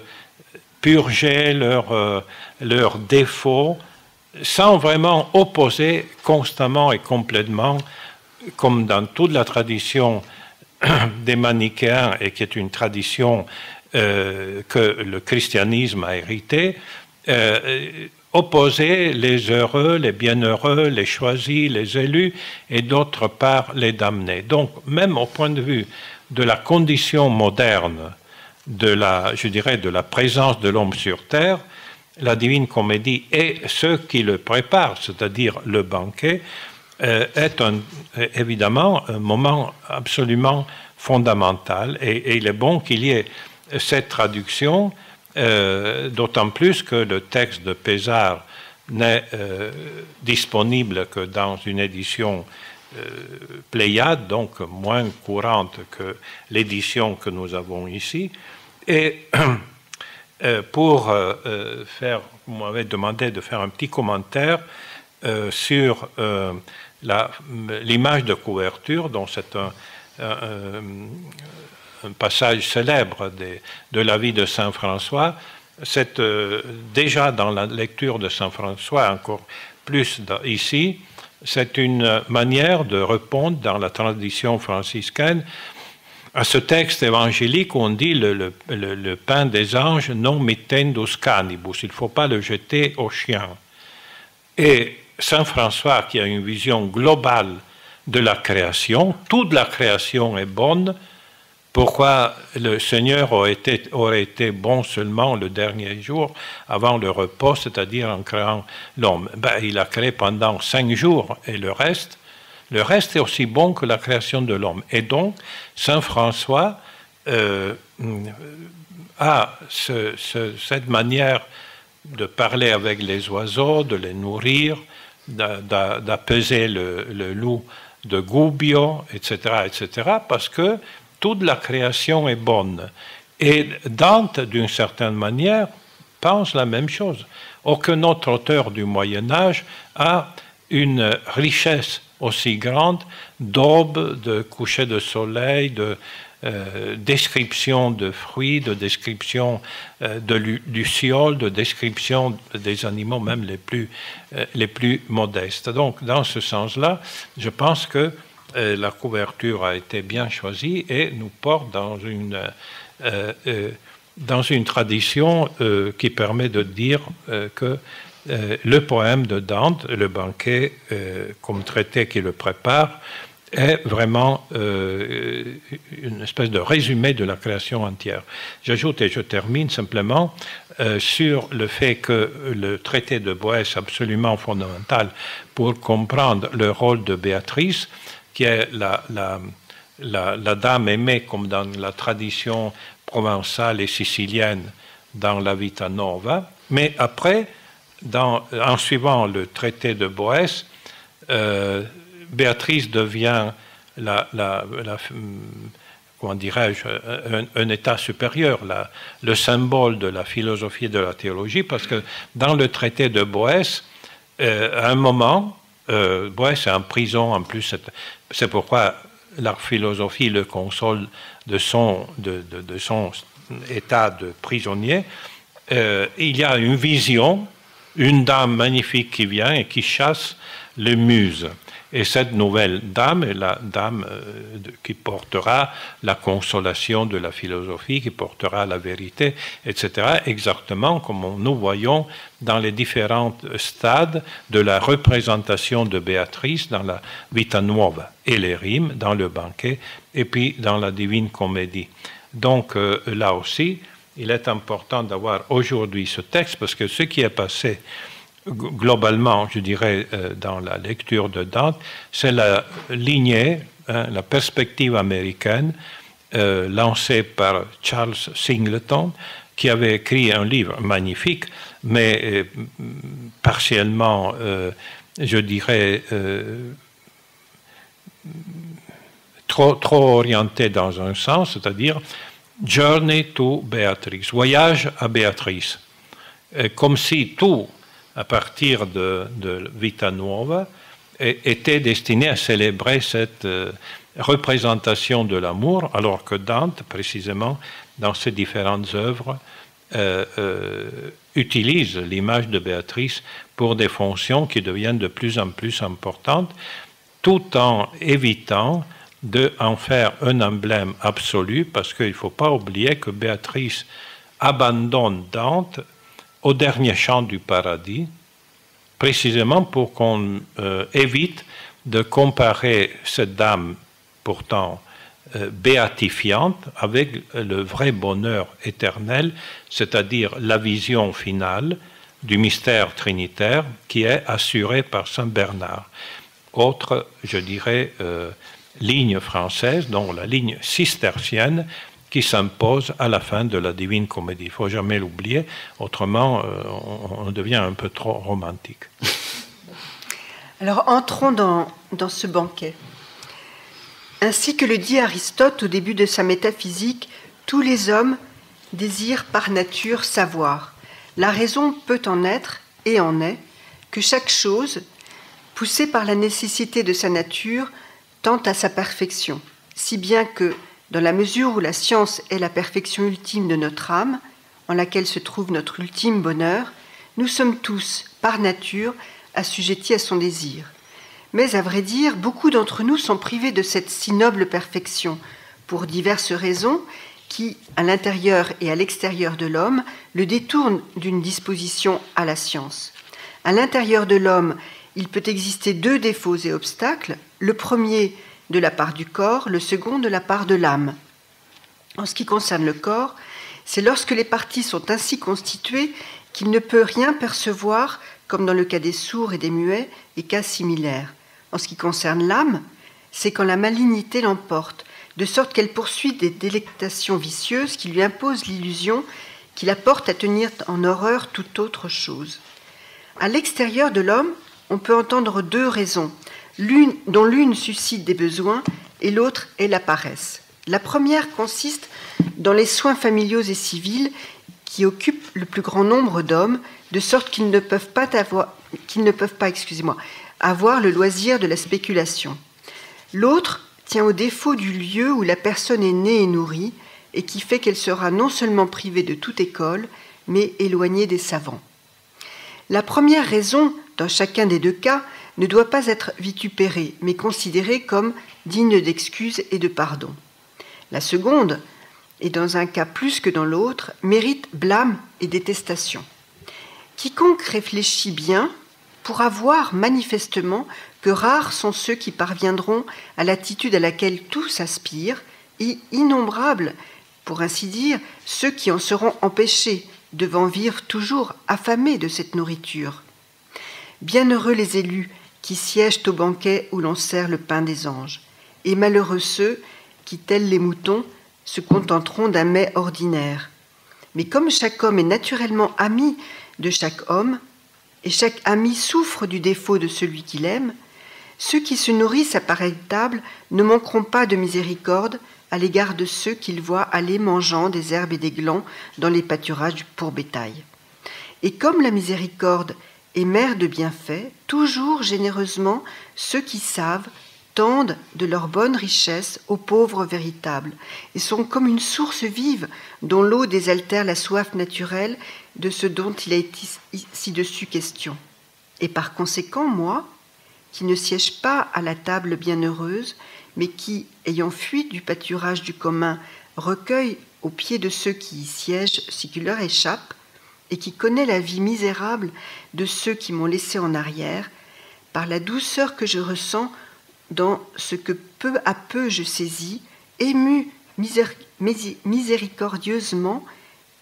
purger leurs euh, leurs défauts, sans vraiment opposer constamment et complètement, comme dans toute la tradition des manichéens, et qui est une tradition euh, que le christianisme a héritée, euh, opposer les heureux, les bienheureux, les choisis, les élus, et d'autre part les damnés. Donc, même au point de vue de la condition moderne, de la, je dirais, de la présence de l'homme sur terre, la Divine Comédie et ceux qui le préparent, c'est-à-dire le banquet, euh, est un, évidemment un moment absolument fondamental, et, et il est bon qu'il y ait cette traduction, euh, d'autant plus que le texte de Pézard n'est euh, disponible que dans une édition euh, Pléiade, donc moins courante que l'édition que nous avons ici, et euh, pour euh, faire, vous m'avez demandé de faire un petit commentaire euh, sur euh, l'image de couverture, dont c'est un, un, un passage célèbre de, de la vie de Saint François. C'est euh, déjà dans la lecture de Saint François, encore plus dans, ici, c'est une manière de répondre dans la tradition franciscaine à ce texte évangélique où on dit le, le, le, le pain des anges non mittendus canibus, il ne faut pas le jeter aux chiens. Et Saint François, qui a une vision globale de la création, toute la création est bonne, pourquoi le Seigneur aurait été, aurait été bon seulement le dernier jour, avant le repos, c'est-à-dire en créant l'homme? Ben, il a créé pendant cinq jours, et le reste, le reste est aussi bon que la création de l'homme. Et donc, Saint François euh, a ce, ce, cette manière de parler avec les oiseaux, de les nourrir, d'apaiser le, le loup de Gubbio, et cetera, et cetera, parce que toute la création est bonne. Et Dante, d'une certaine manière, pense la même chose. Aucun autre auteur du Moyen-Âge a une richesse aussi grande d'aube, de coucher de soleil, de euh, description de fruits, de description euh, de lucioles, de description des animaux même les plus, euh, les plus modestes. Donc, dans ce sens-là, je pense que euh, la couverture a été bien choisie et nous porte dans une, euh, euh, dans une tradition euh, qui permet de dire euh, que Euh, le poème de Dante, le banquet, euh, comme traité qui le prépare, est vraiment euh, une espèce de résumé de la création entière. J'ajoute et je termine simplement euh, sur le fait que le traité de Boèce est absolument fondamental pour comprendre le rôle de Béatrice, qui est la, la, la, la dame aimée, comme dans la tradition provençale et sicilienne dans la Vita Nova, mais après, Dans, en suivant le traité de Boèce, euh, Béatrice devient la, la, la, comment dirais-je, un, un état supérieur, la, le symbole de la philosophie et de la théologie, parce que dans le traité de Boèce, euh, à un moment, euh, Boèce est en prison, en plus, c'est pourquoi la philosophie le console de son, de, de, de son état de prisonnier. Euh, il y a une vision, une dame magnifique qui vient et qui chasse les muses. Et cette nouvelle dame est la dame euh, de, qui portera la consolation de la philosophie, qui portera la vérité, et cetera, exactement comme nous voyons dans les différents stades de la représentation de Béatrice dans la Vita Nuova, et les rimes dans le banquet, et puis dans la Divine Comédie. Donc euh, là aussi, il est important d'avoir aujourd'hui ce texte, parce que ce qui est passé globalement, je dirais, dans la lecture de Dante, c'est la lignée, hein, la perspective américaine euh, lancée par Charles Singleton, qui avait écrit un livre magnifique, mais euh, partiellement, euh, je dirais, euh, trop, trop orienté dans un sens, c'est-à-dire Journey to Beatrice, voyage à Béatrice. Et comme si tout, à partir de, de Vita Nuova, était destiné à célébrer cette euh, représentation de l'amour, alors que Dante, précisément, dans ses différentes œuvres, euh, euh, utilise l'image de Béatrice pour des fonctions qui deviennent de plus en plus importantes, tout en évitant d'en faire un emblème absolu, parce qu'il ne faut pas oublier que Béatrice abandonne Dante au dernier chant du paradis, précisément pour qu'on euh, évite de comparer cette dame pourtant euh, béatifiante avec le vrai bonheur éternel, c'est-à-dire la vision finale du mystère trinitaire qui est assuré par Saint Bernard. Autre, je dirais, euh, ligne française, dont la ligne cistercienne, qui s'impose à la fin de la Divine Comédie. Il ne faut jamais l'oublier, autrement euh, on, on devient un peu trop romantique. Alors entrons dans, dans ce banquet. Ainsi que le dit Aristote au début de sa métaphysique, tous les hommes désirent par nature savoir. La raison peut en être, et en est, que chaque chose, poussée par la nécessité de sa nature, tend à sa perfection, si bien que, dans la mesure où la science est la perfection ultime de notre âme, en laquelle se trouve notre ultime bonheur, nous sommes tous, par nature, assujettis à son désir. Mais à vrai dire, beaucoup d'entre nous sont privés de cette si noble perfection, pour diverses raisons qui, à l'intérieur et à l'extérieur de l'homme, le détournent d'une disposition à la science. À l'intérieur de l'homme, il peut exister deux défauts et obstacles. Le premier, de la part du corps, le second de la part de l'âme. En ce qui concerne le corps, c'est lorsque les parties sont ainsi constituées qu'il ne peut rien percevoir, comme dans le cas des sourds et des muets, et cas similaires. En ce qui concerne l'âme, c'est quand la malignité l'emporte, de sorte qu'elle poursuit des délectations vicieuses qui lui imposent l'illusion, qui la porte à tenir en horreur toute autre chose. À l'extérieur de l'homme, on peut entendre deux raisons, L'une, dont l'une suscite des besoins et l'autre est la paresse. La première consiste dans les soins familiaux et civils qui occupent le plus grand nombre d'hommes, de sorte qu'ils ne peuvent pas, avoir, qu'ils ne peuvent pas excusez-moi, avoir le loisir de la spéculation. L'autre tient au défaut du lieu où la personne est née et nourrie, et qui fait qu'elle sera non seulement privée de toute école, mais éloignée des savants. La première raison, dans chacun des deux cas, ne doit pas être vitupérée, mais considérée comme digne d'excuse et de pardon. La seconde, et dans un cas plus que dans l'autre, mérite blâme et détestation. Quiconque réfléchit bien pourra voir manifestement que rares sont ceux qui parviendront à l'attitude à laquelle tous aspirent, et innombrables, pour ainsi dire, ceux qui en seront empêchés, devant vivre toujours affamés de cette nourriture. Bienheureux les élus qui siègent au banquet où l'on sert le pain des anges, et malheureux ceux qui, tels les moutons, se contenteront d'un mets ordinaire. Mais comme chaque homme est naturellement ami de chaque homme, et chaque ami souffre du défaut de celui qu'il aime, ceux qui se nourrissent à pareille table ne manqueront pas de miséricorde à l'égard de ceux qu'ils voient aller mangeant des herbes et des glands dans les pâturages pour bétail. Et comme la miséricorde est mère de bienfaits, toujours généreusement ceux qui savent tendent de leur bonne richesse aux pauvres véritables et sont comme une source vive dont l'eau désaltère la soif naturelle de ce dont il a été ci-dessus question. Et par conséquent, moi, qui ne siège pas à la table bienheureuse, mais qui, ayant fui du pâturage du commun, recueille aux pieds de ceux qui y siègent ce qui leur échappe, et qui connaît la vie misérable de ceux qui m'ont laissé en arrière, par la douceur que je ressens dans ce que peu à peu je saisis, ému miséricordieusement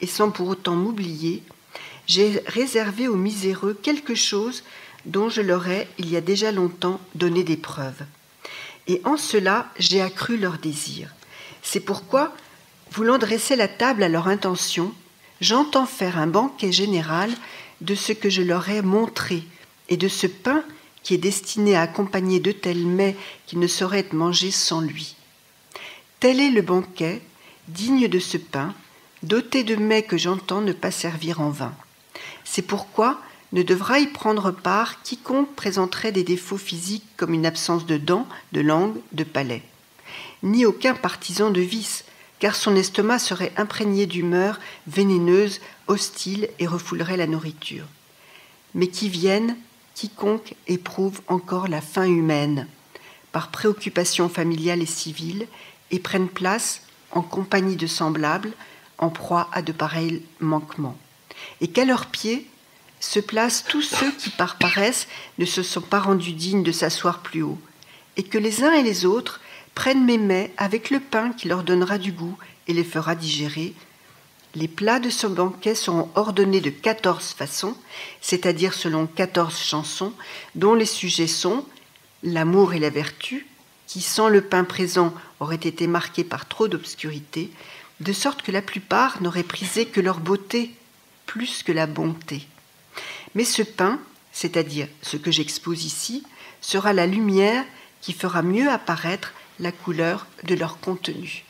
et sans pour autant m'oublier, j'ai réservé aux miséreux quelque chose dont je leur ai, il y a déjà longtemps, donné des preuves. Et en cela, j'ai accru leur désir. C'est pourquoi, voulant dresser la table à leur intention, j'entends faire un banquet général de ce que je leur ai montré, et de ce pain qui est destiné à accompagner de tels mets qui ne sauraient être mangés sans lui. Tel est le banquet, digne de ce pain, doté de mets que j'entends ne pas servir en vain. C'est pourquoi ne devra y prendre part quiconque présenterait des défauts physiques comme une absence de dents, de langue, de palais. Ni aucun partisan de vice, car son estomac serait imprégné d'humeurs vénéneuses, hostiles et refoulerait la nourriture. Mais qui vienne, quiconque éprouve encore la faim humaine, par préoccupation familiale et civile, et prenne place, en compagnie de semblables, en proie à de pareils manquements. Et qu'à leurs pieds se placent tous ceux qui, par paresse, ne se sont pas rendus dignes de s'asseoir plus haut, et que les uns et les autres prennent mes mets avec le pain qui leur donnera du goût et les fera digérer. Les plats de ce banquet seront ordonnés de quatorze façons, c'est-à-dire selon quatorze chansons, dont les sujets sont l'amour et la vertu, qui sans le pain présent auraient été marqués par trop d'obscurité, de sorte que la plupart n'auraient prisé que leur beauté plus que la bonté. Mais ce pain, c'est-à-dire ce que j'expose ici, sera la lumière qui fera mieux apparaître la couleur de leur contenu.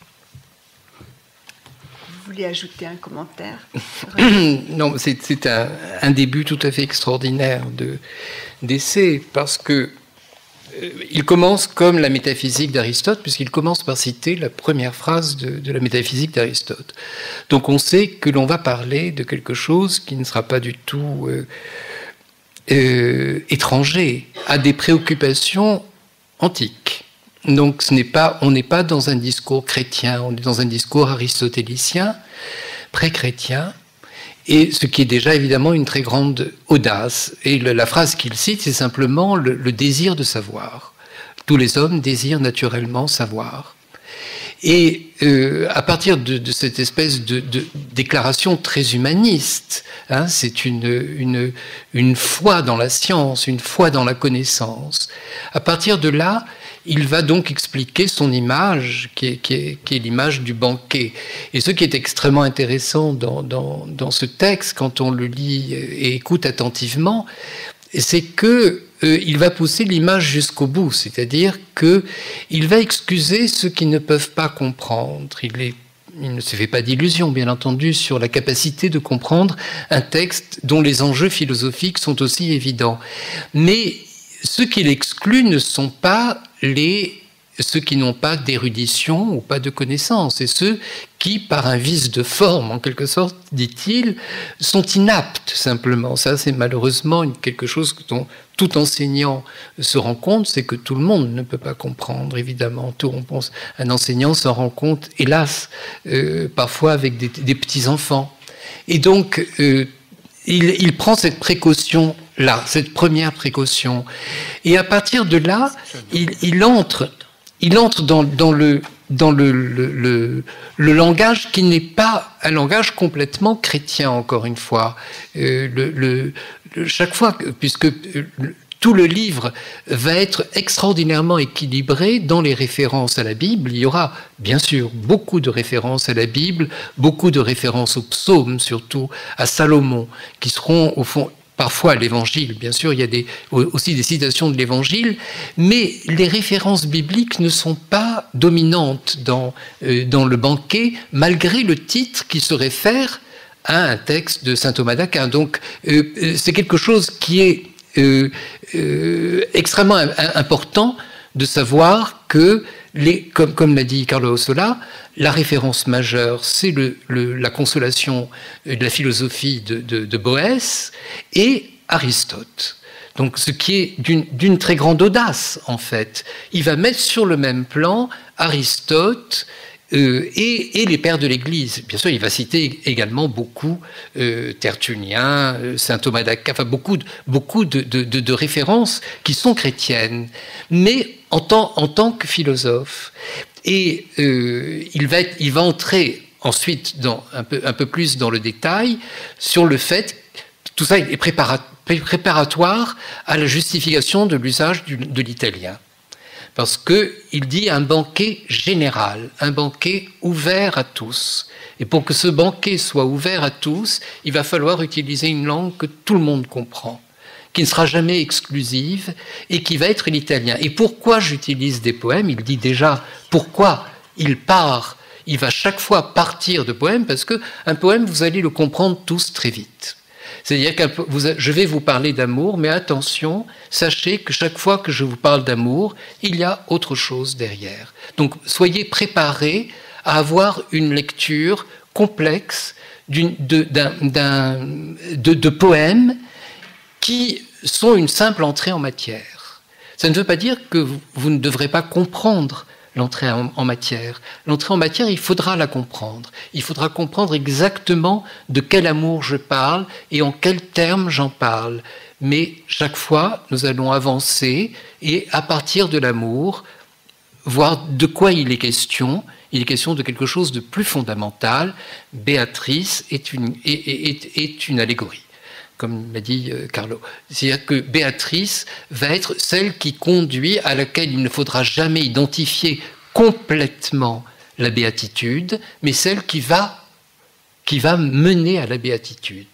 Vous voulez ajouter un commentaire? Non, c'est, c'est un, un début tout à fait extraordinaire de, d'essai, parce que euh, il commence comme la métaphysique d'Aristote, puisqu'il commence par citer la première phrase de, de la métaphysique d'Aristote. Donc on sait que l'on va parler de quelque chose qui ne sera pas du tout euh, euh, étranger à des préoccupations antiques. Donc ce n'est pas, on n'est pas dans un discours chrétien, on est dans un discours aristotélicien, pré-chrétien, et ce qui est déjà évidemment une très grande audace. Et le, la phrase qu'il cite, c'est simplement le, le désir de savoir. Tous les hommes désirent naturellement savoir. Et euh, à partir de, de cette espèce de, de déclaration très humaniste, hein, c'est une, une, une foi dans la science, une foi dans la connaissance. À partir de là, il va donc expliquer son image, qui est, qui est, qui est l'image du banquet. Et ce qui est extrêmement intéressant dans, dans, dans ce texte, quand on le lit et écoute attentivement, c'est que euh, il va pousser l'image jusqu'au bout, c'est-à-dire que il va excuser ceux qui ne peuvent pas comprendre. Il, est, il ne se fait pas d'illusions, bien entendu, sur la capacité de comprendre un texte dont les enjeux philosophiques sont aussi évidents. Mais ceux qu'il exclut ne sont pas les ceux qui n'ont pas d'érudition ou pas de connaissance, et ceux qui, par un vice de forme, en quelque sorte, dit-il, sont inaptes, simplement. Ça, c'est malheureusement quelque chose dont tout enseignant se rend compte, c'est que tout le monde ne peut pas comprendre, évidemment. Tout, on pense, un enseignant s'en rend compte, hélas, euh, parfois avec des, des petits-enfants. Et donc, euh, il, il prend cette précaution-là, cette première précaution. Et à partir de là, il, il entre... Il entre dans, dans, le, dans le, le, le, le langage qui n'est pas un langage complètement chrétien, encore une fois. Euh, le, le, le, chaque fois, puisque le, tout le livre va être extraordinairement équilibré dans les références à la Bible. Il y aura, bien sûr, beaucoup de références à la Bible, beaucoup de références aux psaumes, surtout à Salomon, qui seront, au fond, parfois l'Évangile, bien sûr, il y a des, aussi des citations de l'Évangile, mais les références bibliques ne sont pas dominantes dans, euh, dans le banquet, malgré le titre qui se réfère à un texte de saint Thomas d'Aquin. Donc, euh, c'est quelque chose qui est euh, euh, extrêmement important de savoir que, les, comme, comme l'a dit Carlo Ossola, la référence majeure, c'est le, le, la consolation de la philosophie de, de, de Boès et Aristote. Donc, ce qui est d'une, d'une très grande audace, en fait. Il va mettre sur le même plan Aristote euh, et, et les pères de l'Église. Bien sûr, il va citer également beaucoup euh, Tertullien, euh, saint Thomas d'Aquin, enfin beaucoup, de, beaucoup de, de, de, de références qui sont chrétiennes, mais en tant, en tant que philosophe. Et euh, il, va être, il va entrer ensuite dans, un, peu, un peu plus dans le détail sur le fait que tout ça est préparatoire à la justification de l'usage de l'italien. Parce qu'il dit un banquet général, un banquet ouvert à tous. Et pour que ce banquet soit ouvert à tous, il va falloir utiliser une langue que tout le monde comprend, qui ne sera jamais exclusive et qui va être l'italien. Et pourquoi j'utilise des poèmes? Il dit déjà pourquoi il part, il va chaque fois partir de poèmes, parce qu'un poème, vous allez le comprendre tous très vite. C'est-à-dire que je vais vous parler d'amour, mais attention, sachez que chaque fois que je vous parle d'amour, il y a autre chose derrière. Donc soyez préparés à avoir une lecture complexe d'une, de, d'un, d'un, de, de poèmes qui sont une simple entrée en matière. Ça ne veut pas dire que vous, vous ne devrez pas comprendre l'entrée en, en matière. L'entrée en matière, il faudra la comprendre. Il faudra comprendre exactement de quel amour je parle et en quels termes j'en parle. Mais chaque fois, nous allons avancer et à partir de l'amour, voir de quoi il est question. Il est question de quelque chose de plus fondamental. Béatrice est une, est, est, est une allégorie, comme l'a dit Carlo. C'est-à-dire que Béatrice va être celle qui conduit, à laquelle il ne faudra jamais identifier complètement la béatitude, mais celle qui va, qui va mener à la béatitude.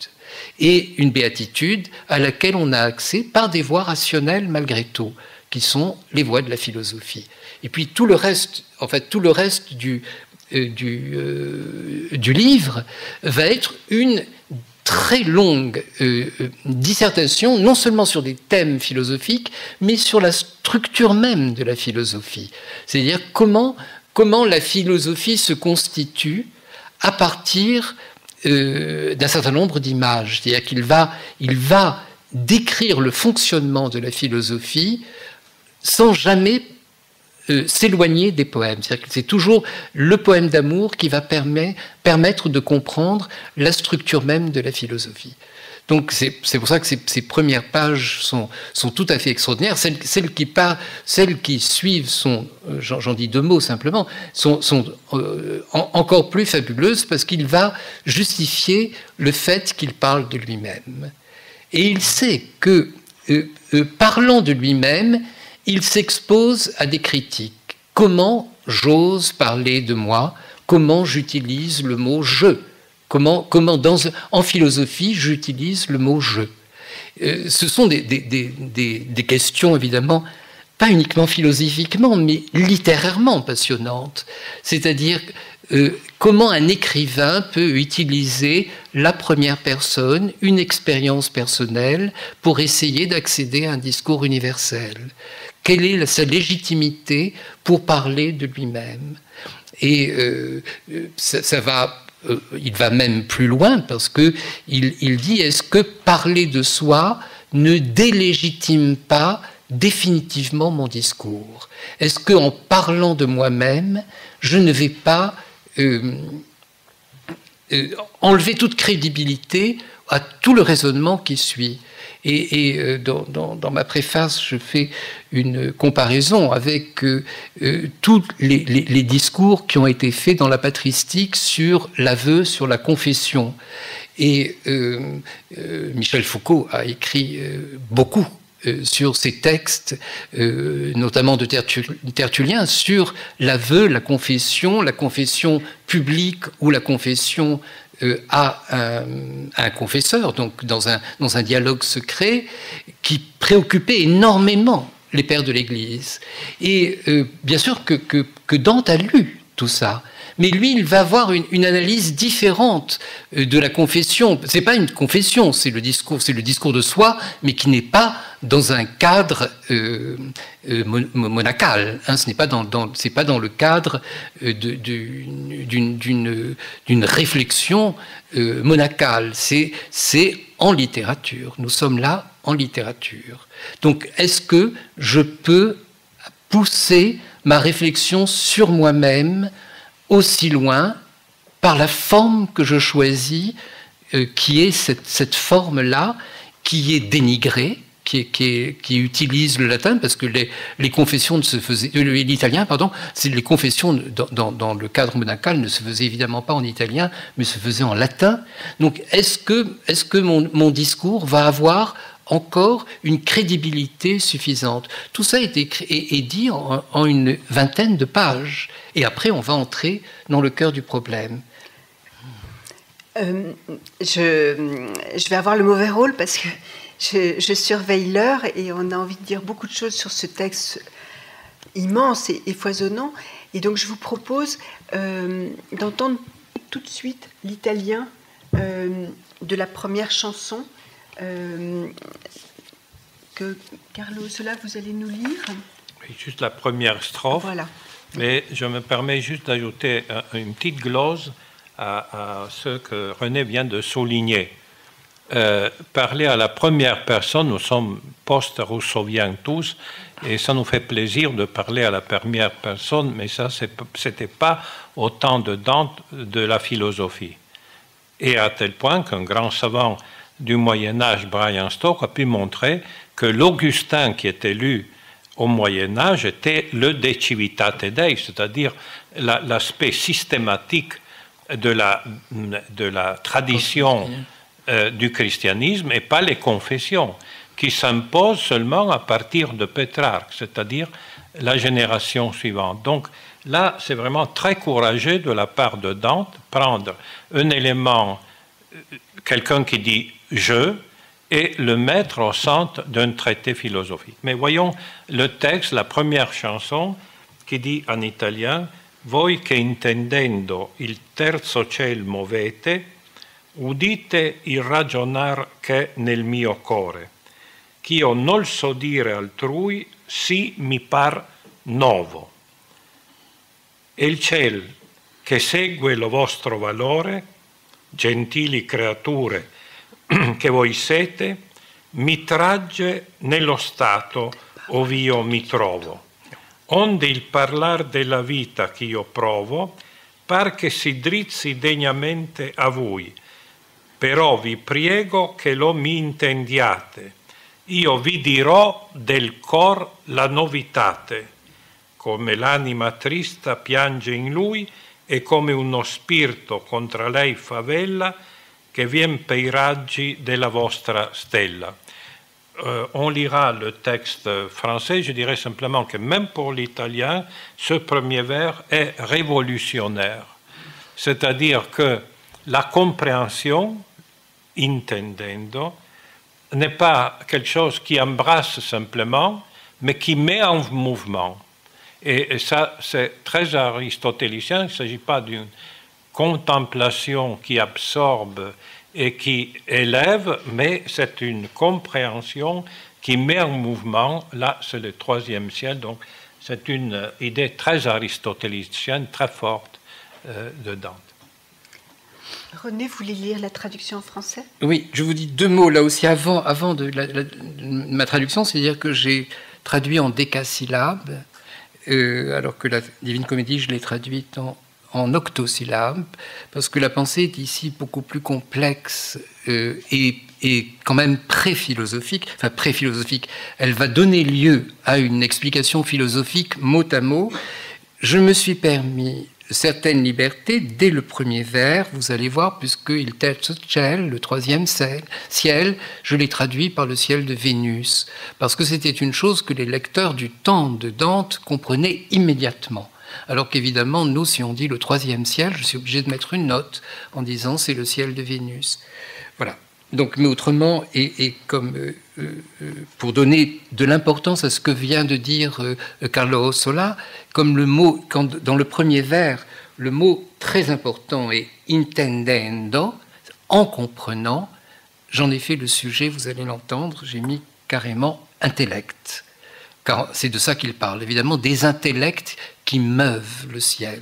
Et une béatitude à laquelle on a accès par des voies rationnelles malgré tout, qui sont les voies de la philosophie. Et puis tout le reste, en fait, tout le reste du, euh, du, euh, du livre va être une très longue euh, dissertation, non seulement sur des thèmes philosophiques, mais sur la structure même de la philosophie. C'est-à-dire comment, comment la philosophie se constitue à partir euh, d'un certain nombre d'images. C'est-à-dire qu'il va, il va décrire le fonctionnement de la philosophie sans jamais euh, s'éloigner des poèmes. C'est-à-dire que c'est toujours le poème d'amour qui va permettre, permettre de comprendre la structure même de la philosophie. Donc c'est, c'est pour ça que ces, ces premières pages sont, sont tout à fait extraordinaires. Celles, celles, qui, par, celles qui suivent sont, euh, j'en, j'en dis deux mots simplement, sont, sont euh, en, encore plus fabuleuses parce qu'il va justifier le fait qu'il parle de lui-même. Et il sait que, euh, euh, parlant de lui-même, il s'expose à des critiques. Comment j'ose parler de moi? Comment j'utilise le mot « je » ? Comment, comment dans, en philosophie, j'utilise le mot « je ». Euh, ce sont des, des, des, des, des questions, évidemment, pas uniquement philosophiquement, mais littérairement passionnantes. C'est-à-dire, euh, comment un écrivain peut utiliser la première personne, une expérience personnelle, pour essayer d'accéder à un discours universel. Quelle est sa légitimité pour parler de lui-même? Et euh, ça, ça va, euh, il va même plus loin parce que il, il dit: est-ce que parler de soi ne délégitime pas définitivement mon discours? Est-ce que en parlant de moi-même, je ne vais pas euh, euh, enlever toute crédibilité à tout le raisonnement qui suit? Et, et euh, dans, dans, dans ma préface, je fais une comparaison avec euh, euh, tous les, les, les discours qui ont été faits dans la patristique sur l'aveu, sur la confession. Et euh, euh, Michel Foucault a écrit euh, beaucoup euh, sur ces textes, euh, notamment de Tertullien, sur l'aveu, la confession, la confession publique ou la confession Euh, à, un, à un confesseur, donc dans un, dans un dialogue secret qui préoccupait énormément les pères de l'Église. Et euh, bien sûr que, que, que Dante a lu tout ça, mais lui, il va avoir une, une analyse différente de la confession. C'est pas une confession, c'est le discours, c'est le discours de soi, mais qui n'est pas dans un cadre euh, euh, monacal. Hein, ce n'est pas dans, dans, c'est pas dans le cadre de, de, d'une, d'une, d'une réflexion euh, monacale. C'est, c'est en littérature. Nous sommes là en littérature. Donc, est-ce que je peux pousser ma réflexion sur moi-même aussi loin par la forme que je choisis, euh, qui est cette, cette forme-là, qui est dénigrée, qui, qui, qui utilise le latin, parce que les, les confessions ne se faisaient, l'italien, pardon, c'est les confessions dans, dans, dans le cadre monacal ne se faisaient évidemment pas en italien, mais se faisaient en latin. Donc, est-ce que, est-ce que mon, mon discours va avoir encore une crédibilité suffisante? Tout ça est, écrit, est, est dit en, en une vingtaine de pages. Et après, on va entrer dans le cœur du problème. Euh, je, je vais avoir le mauvais rôle parce que je, je surveille l'heure et on a envie de dire beaucoup de choses sur ce texte immense et, et foisonnant. Et donc, je vous propose euh, d'entendre tout de suite l'italien euh, de la première chanson. Euh, que Carlo Sola, vous allez nous lire. Oui, juste la première strophe. Voilà. Mais je me permets juste d'ajouter une petite glose à, à ce que René vient de souligner. Euh, parler à la première personne, nous sommes post-rousseauviens tous, et ça nous fait plaisir de parler à la première personne, mais ça, ce n'était pas au temps de Dante de la philosophie. Et à tel point qu'un grand savant du Moyen-Âge, Brian Stoke, a pu montrer que l'Augustin qui était lu au Moyen-Âge était le De Civitate Dei, c'est-à-dire la, l'aspect systématique de la, de la tradition euh, du christianisme et pas les confessions, qui s'imposent seulement à partir de Pétrarque, c'est-à-dire la génération suivante. Donc là, c'est vraiment très courageux de la part de Dante, prendre un élément, quelqu'un qui dit « je », et le mettre au centre d'un traité philosophique. Mais voyons le texte, la première chanson, qui dit en italien « Voi che intendendo il terzo ciel movete, udite il ragionar che nel mio core, ch'io nol so dire altrui, si mi par novo. E il ciel che segue lo vostro valore, gentili creature, che voi siete, mi tragge nello stato ov'io mi trovo. Onde il parlar della vita che io provo, par che si drizzi degnamente a voi, però vi priego che lo mi intendiate. Io vi dirò del cor la novitate, come l'anima trista piange in lui e come uno spirito contra lei favella, che vien pei raggi della vostra stella. Euh, on lira le texte français, je dirais simplement que même pour l'italien, ce premier vers est révolutionnaire. C'est-à-dire que la compréhension, intendendo, n'est pas quelque chose qui embrasse simplement, mais qui met en mouvement. Et, et ça, c'est très aristotélicien, il ne s'agit pas d'une contemplation qui absorbe et qui élève, mais c'est une compréhension qui met en mouvement. Là, c'est le troisième ciel, donc c'est une idée très aristotélicienne, très forte euh, de Dante. René, vous voulez lire la traduction en français? Oui, je vous dis deux mots là aussi avant, avant de, la, la, de ma traduction, c'est-à-dire que j'ai traduit en décasyllabes, euh, alors que la Divine Comédie, je l'ai traduite en en octosyllabes, parce que la pensée est ici beaucoup plus complexe euh, et, et quand même pré-philosophique. Enfin, pré-philosophique. Elle va donner lieu à une explication philosophique mot à mot. Je me suis permis certaines libertés dès le premier vers, vous allez voir, puisque il terzo ciel, le troisième ciel, je l'ai traduit par le ciel de Vénus, parce que c'était une chose que les lecteurs du temps de Dante comprenaient immédiatement. Alors qu'évidemment, nous, si on dit le troisième ciel, je suis obligé de mettre une note en disant c'est le ciel de Vénus. Voilà. Donc, mais autrement, et, et comme euh, euh, pour donner de l'importance à ce que vient de dire euh, Carlo Sola, comme le mot, quand, dans le premier vers, le mot très important est intendendo, en comprenant, j'en ai fait le sujet, vous allez l'entendre, j'ai mis carrément intellect. Car c'est de ça qu'il parle, évidemment, des intellects qui meuvent le ciel.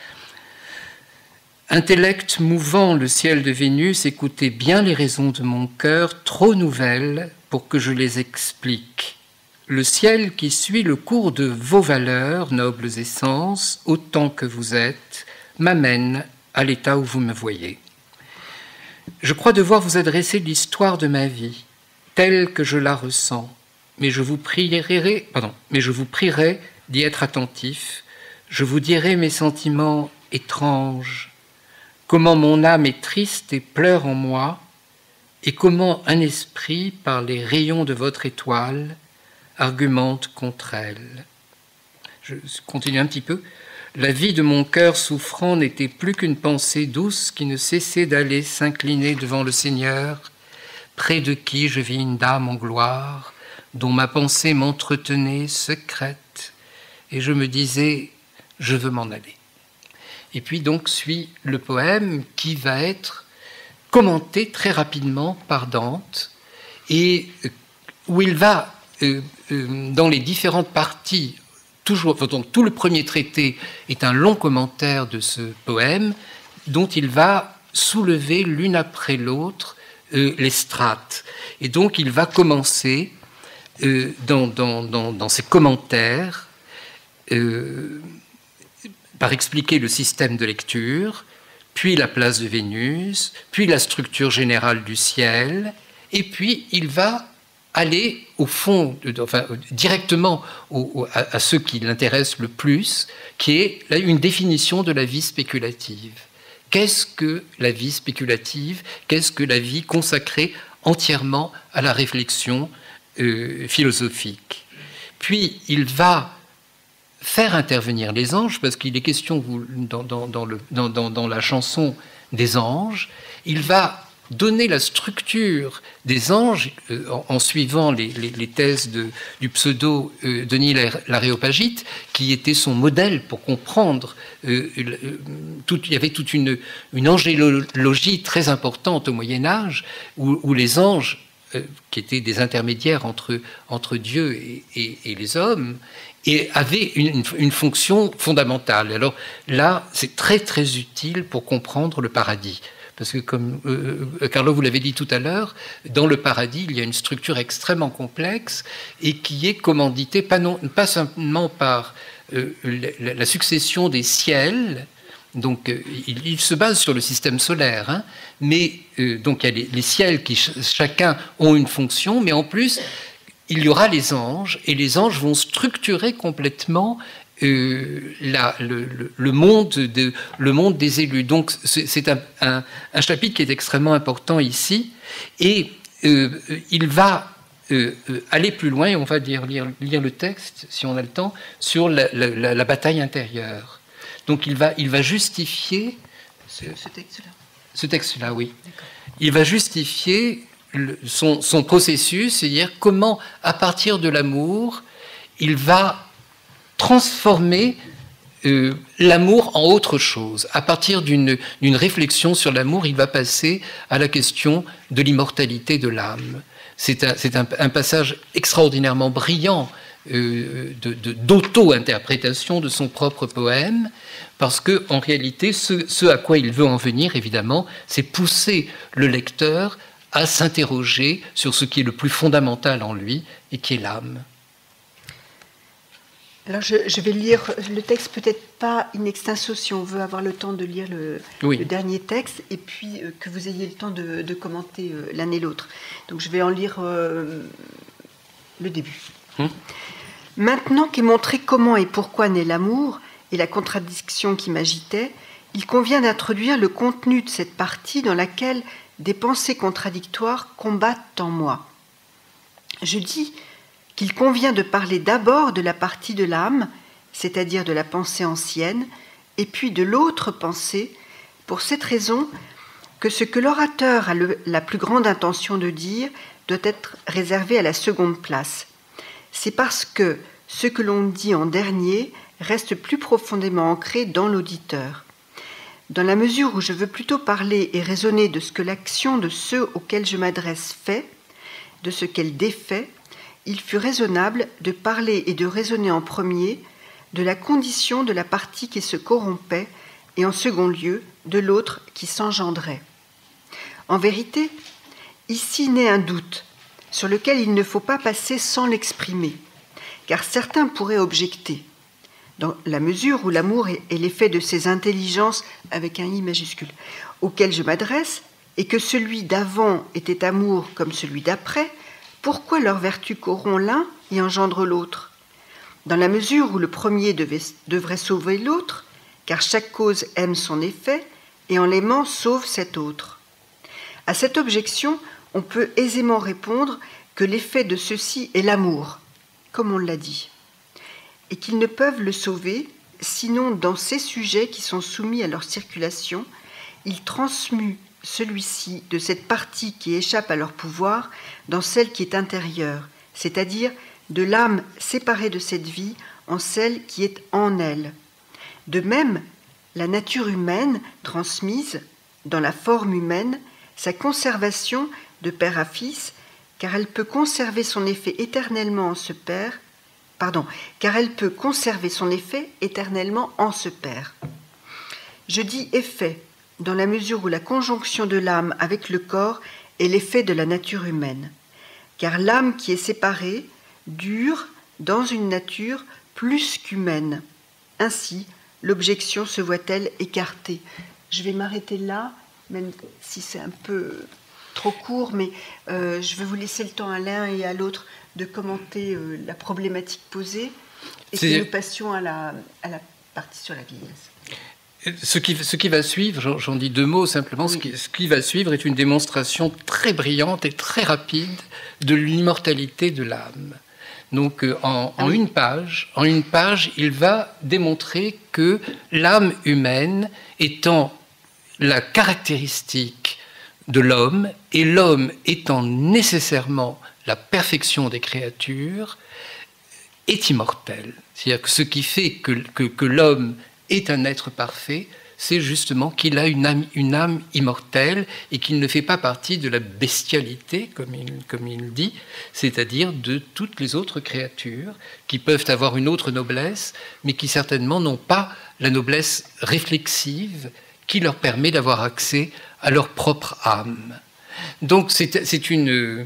Intellect mouvant le ciel de Vénus, écoutez bien les raisons de mon cœur, trop nouvelles pour que je les explique. Le ciel qui suit le cours de vos valeurs, nobles essences, autant que vous êtes, m'amène à l'état où vous me voyez. Je crois devoir vous adresser l'histoire de ma vie, telle que je la ressens, mais je vous prierai, pardon, mais je vous prierai d'y être attentif. Je vous dirai mes sentiments étranges, comment mon âme est triste et pleure en moi, et comment un esprit, par les rayons de votre étoile, argumente contre elle. Je continue un petit peu. La vie de mon cœur souffrant n'était plus qu'une pensée douce qui ne cessait d'aller s'incliner devant le Seigneur, près de qui je vis une dame en gloire, dont ma pensée m'entretenait secrète, et je me disais, je veux m'en aller. Et puis donc suit le poème qui va être commenté très rapidement par Dante, et où il va, euh, euh, dans les différentes parties, toujours, donc tout le premier traité est un long commentaire de ce poème, dont il va soulever l'une après l'autre euh, les strates. Et donc il va commencer euh, dans, dans, dans, dans ses commentaires euh, par expliquer le système de lecture, puis la place de Vénus, puis la structure générale du ciel, et puis il va aller au fond, enfin, directement au, au, à, à ce qui l'intéresse le plus, qui est là, une définition de la vie spéculative. Qu'est-ce que la vie spéculative? Qu'est-ce que la vie consacrée entièrement à la réflexion euh, philosophique? Puis il va faire intervenir les anges, parce qu'il est question vous, dans, dans, dans, le, dans, dans, dans la chanson des anges, il va donner la structure des anges euh, en, en suivant les, les, les thèses de, du pseudo euh, Denis l'Aréopagite, qui était son modèle pour comprendre. Euh, euh, tout, il y avait toute une, une angélologie très importante au Moyen-Âge, où, où les anges, euh, qui étaient des intermédiaires entre, entre Dieu et, et, et les hommes, et avaient une, une fonction fondamentale. Alors là, c'est très très utile pour comprendre le paradis. Parce que, comme euh, Carlo vous l'avez dit tout à l'heure, dans le paradis, il y a une structure extrêmement complexe et qui est commanditée pas, non, pas simplement par euh, la, la succession des ciels. Donc, euh, il, il se base sur le système solaire, hein, mais euh, donc il y a les, les ciels qui ch- chacun ont une fonction, mais en plus, il y aura les anges, et les anges vont structurer complètement Euh, la, le, le, monde de, le monde des élus. Donc c'est, c'est un, un, un chapitre qui est extrêmement important ici, et euh, il va euh, aller plus loin, et on va dire, lire, lire le texte, si on a le temps, sur la, la, la bataille intérieure. Donc il va, il va justifier... Ce, ce texte-là. Ce texte-là, oui. D'accord. Il va justifier le, son, son processus, c'est-à-dire comment, à partir de l'amour, il va transformer euh, l'amour en autre chose. À partir d'une, d'une réflexion sur l'amour, il va passer à la question de l'immortalité de l'âme. C'est un, c'est un, un passage extraordinairement brillant euh, de, de, d'auto-interprétation de son propre poème, parce que en réalité, ce, ce à quoi il veut en venir, évidemment, c'est pousser le lecteur à s'interroger sur ce qui est le plus fondamental en lui, et qui est l'âme. Alors je, je vais lire le texte, peut-être pas in extenso, si on veut avoir le temps de lire le, oui. le dernier texte, et puis euh, que vous ayez le temps de, de commenter euh, l'un et l'autre. Donc je vais en lire euh, le début. Hum. Maintenant qu'est montré comment et pourquoi naît l'amour, et la contradiction qui m'agitait, il convient d'introduire le contenu de cette partie dans laquelle des pensées contradictoires combattent en moi. Je dis qu'il convient de parler d'abord de la partie de l'âme, c'est-à-dire de la pensée ancienne, et puis de l'autre pensée, pour cette raison que ce que l'orateur a le, la plus grande intention de dire doit être réservé à la seconde place. C'est parce que ce que l'on dit en dernier reste plus profondément ancré dans l'auditeur. Dans la mesure où je veux plutôt parler et raisonner de ce que l'action de ceux auxquels je m'adresse fait, de ce qu'elle défait, il fut raisonnable de parler et de raisonner en premier de la condition de la partie qui se corrompait et en second lieu de l'autre qui s'engendrait. En vérité, ici naît un doute sur lequel il ne faut pas passer sans l'exprimer, car certains pourraient objecter, dans la mesure où l'amour est l'effet de ces intelligences avec un i majuscule, auxquelles je m'adresse, et que celui d'avant était amour comme celui d'après, pourquoi leurs vertus corrompent l'un et engendrent l'autre? Dans la mesure où le premier devait, devrait sauver l'autre, car chaque cause aime son effet, et en l'aimant sauve cet autre. À cette objection, on peut aisément répondre que l'effet de ceci est l'amour, comme on l'a dit, et qu'ils ne peuvent le sauver, sinon dans ces sujets qui sont soumis à leur circulation, ils transmuent celui-ci de cette partie qui échappe à leur pouvoir dans celle qui est intérieure, c'est-à-dire de l'âme séparée de cette vie en celle qui est en elle. De même, la nature humaine transmise, dans la forme humaine, sa conservation de père à fils, car elle peut conserver son effet éternellement en ce père, pardon, car elle peut conserver son effet éternellement en ce père. Je dis effet, dans la mesure où la conjonction de l'âme avec le corps est l'effet de la nature humaine, car l'âme qui est séparée dure dans une nature plus qu'humaine. Ainsi, l'objection se voit-elle écartée. Je vais m'arrêter là, même si c'est un peu trop court, mais euh, je vais vous laisser le temps à l'un et à l'autre de commenter euh, la problématique posée et que nous passions à la, à la partie sur la vieillesse. Ce qui, ce qui va suivre, j'en dis deux mots simplement, oui. ce, qui, ce qui va suivre est une démonstration très brillante et très rapide de l'immortalité de l'âme. Donc en, en, une page, en une page, il va démontrer que l'âme humaine étant la caractéristique de l'homme et l'homme étant nécessairement la perfection des créatures, est immortel. C'est-à-dire que ce qui fait que, que, que l'homme est un être parfait, c'est justement qu'il a une âme, une âme immortelle et qu'il ne fait pas partie de la bestialité, comme il, comme il dit, c'est-à-dire de toutes les autres créatures qui peuvent avoir une autre noblesse, mais qui certainement n'ont pas la noblesse réflexive qui leur permet d'avoir accès à leur propre âme. Donc c'est, c'est une,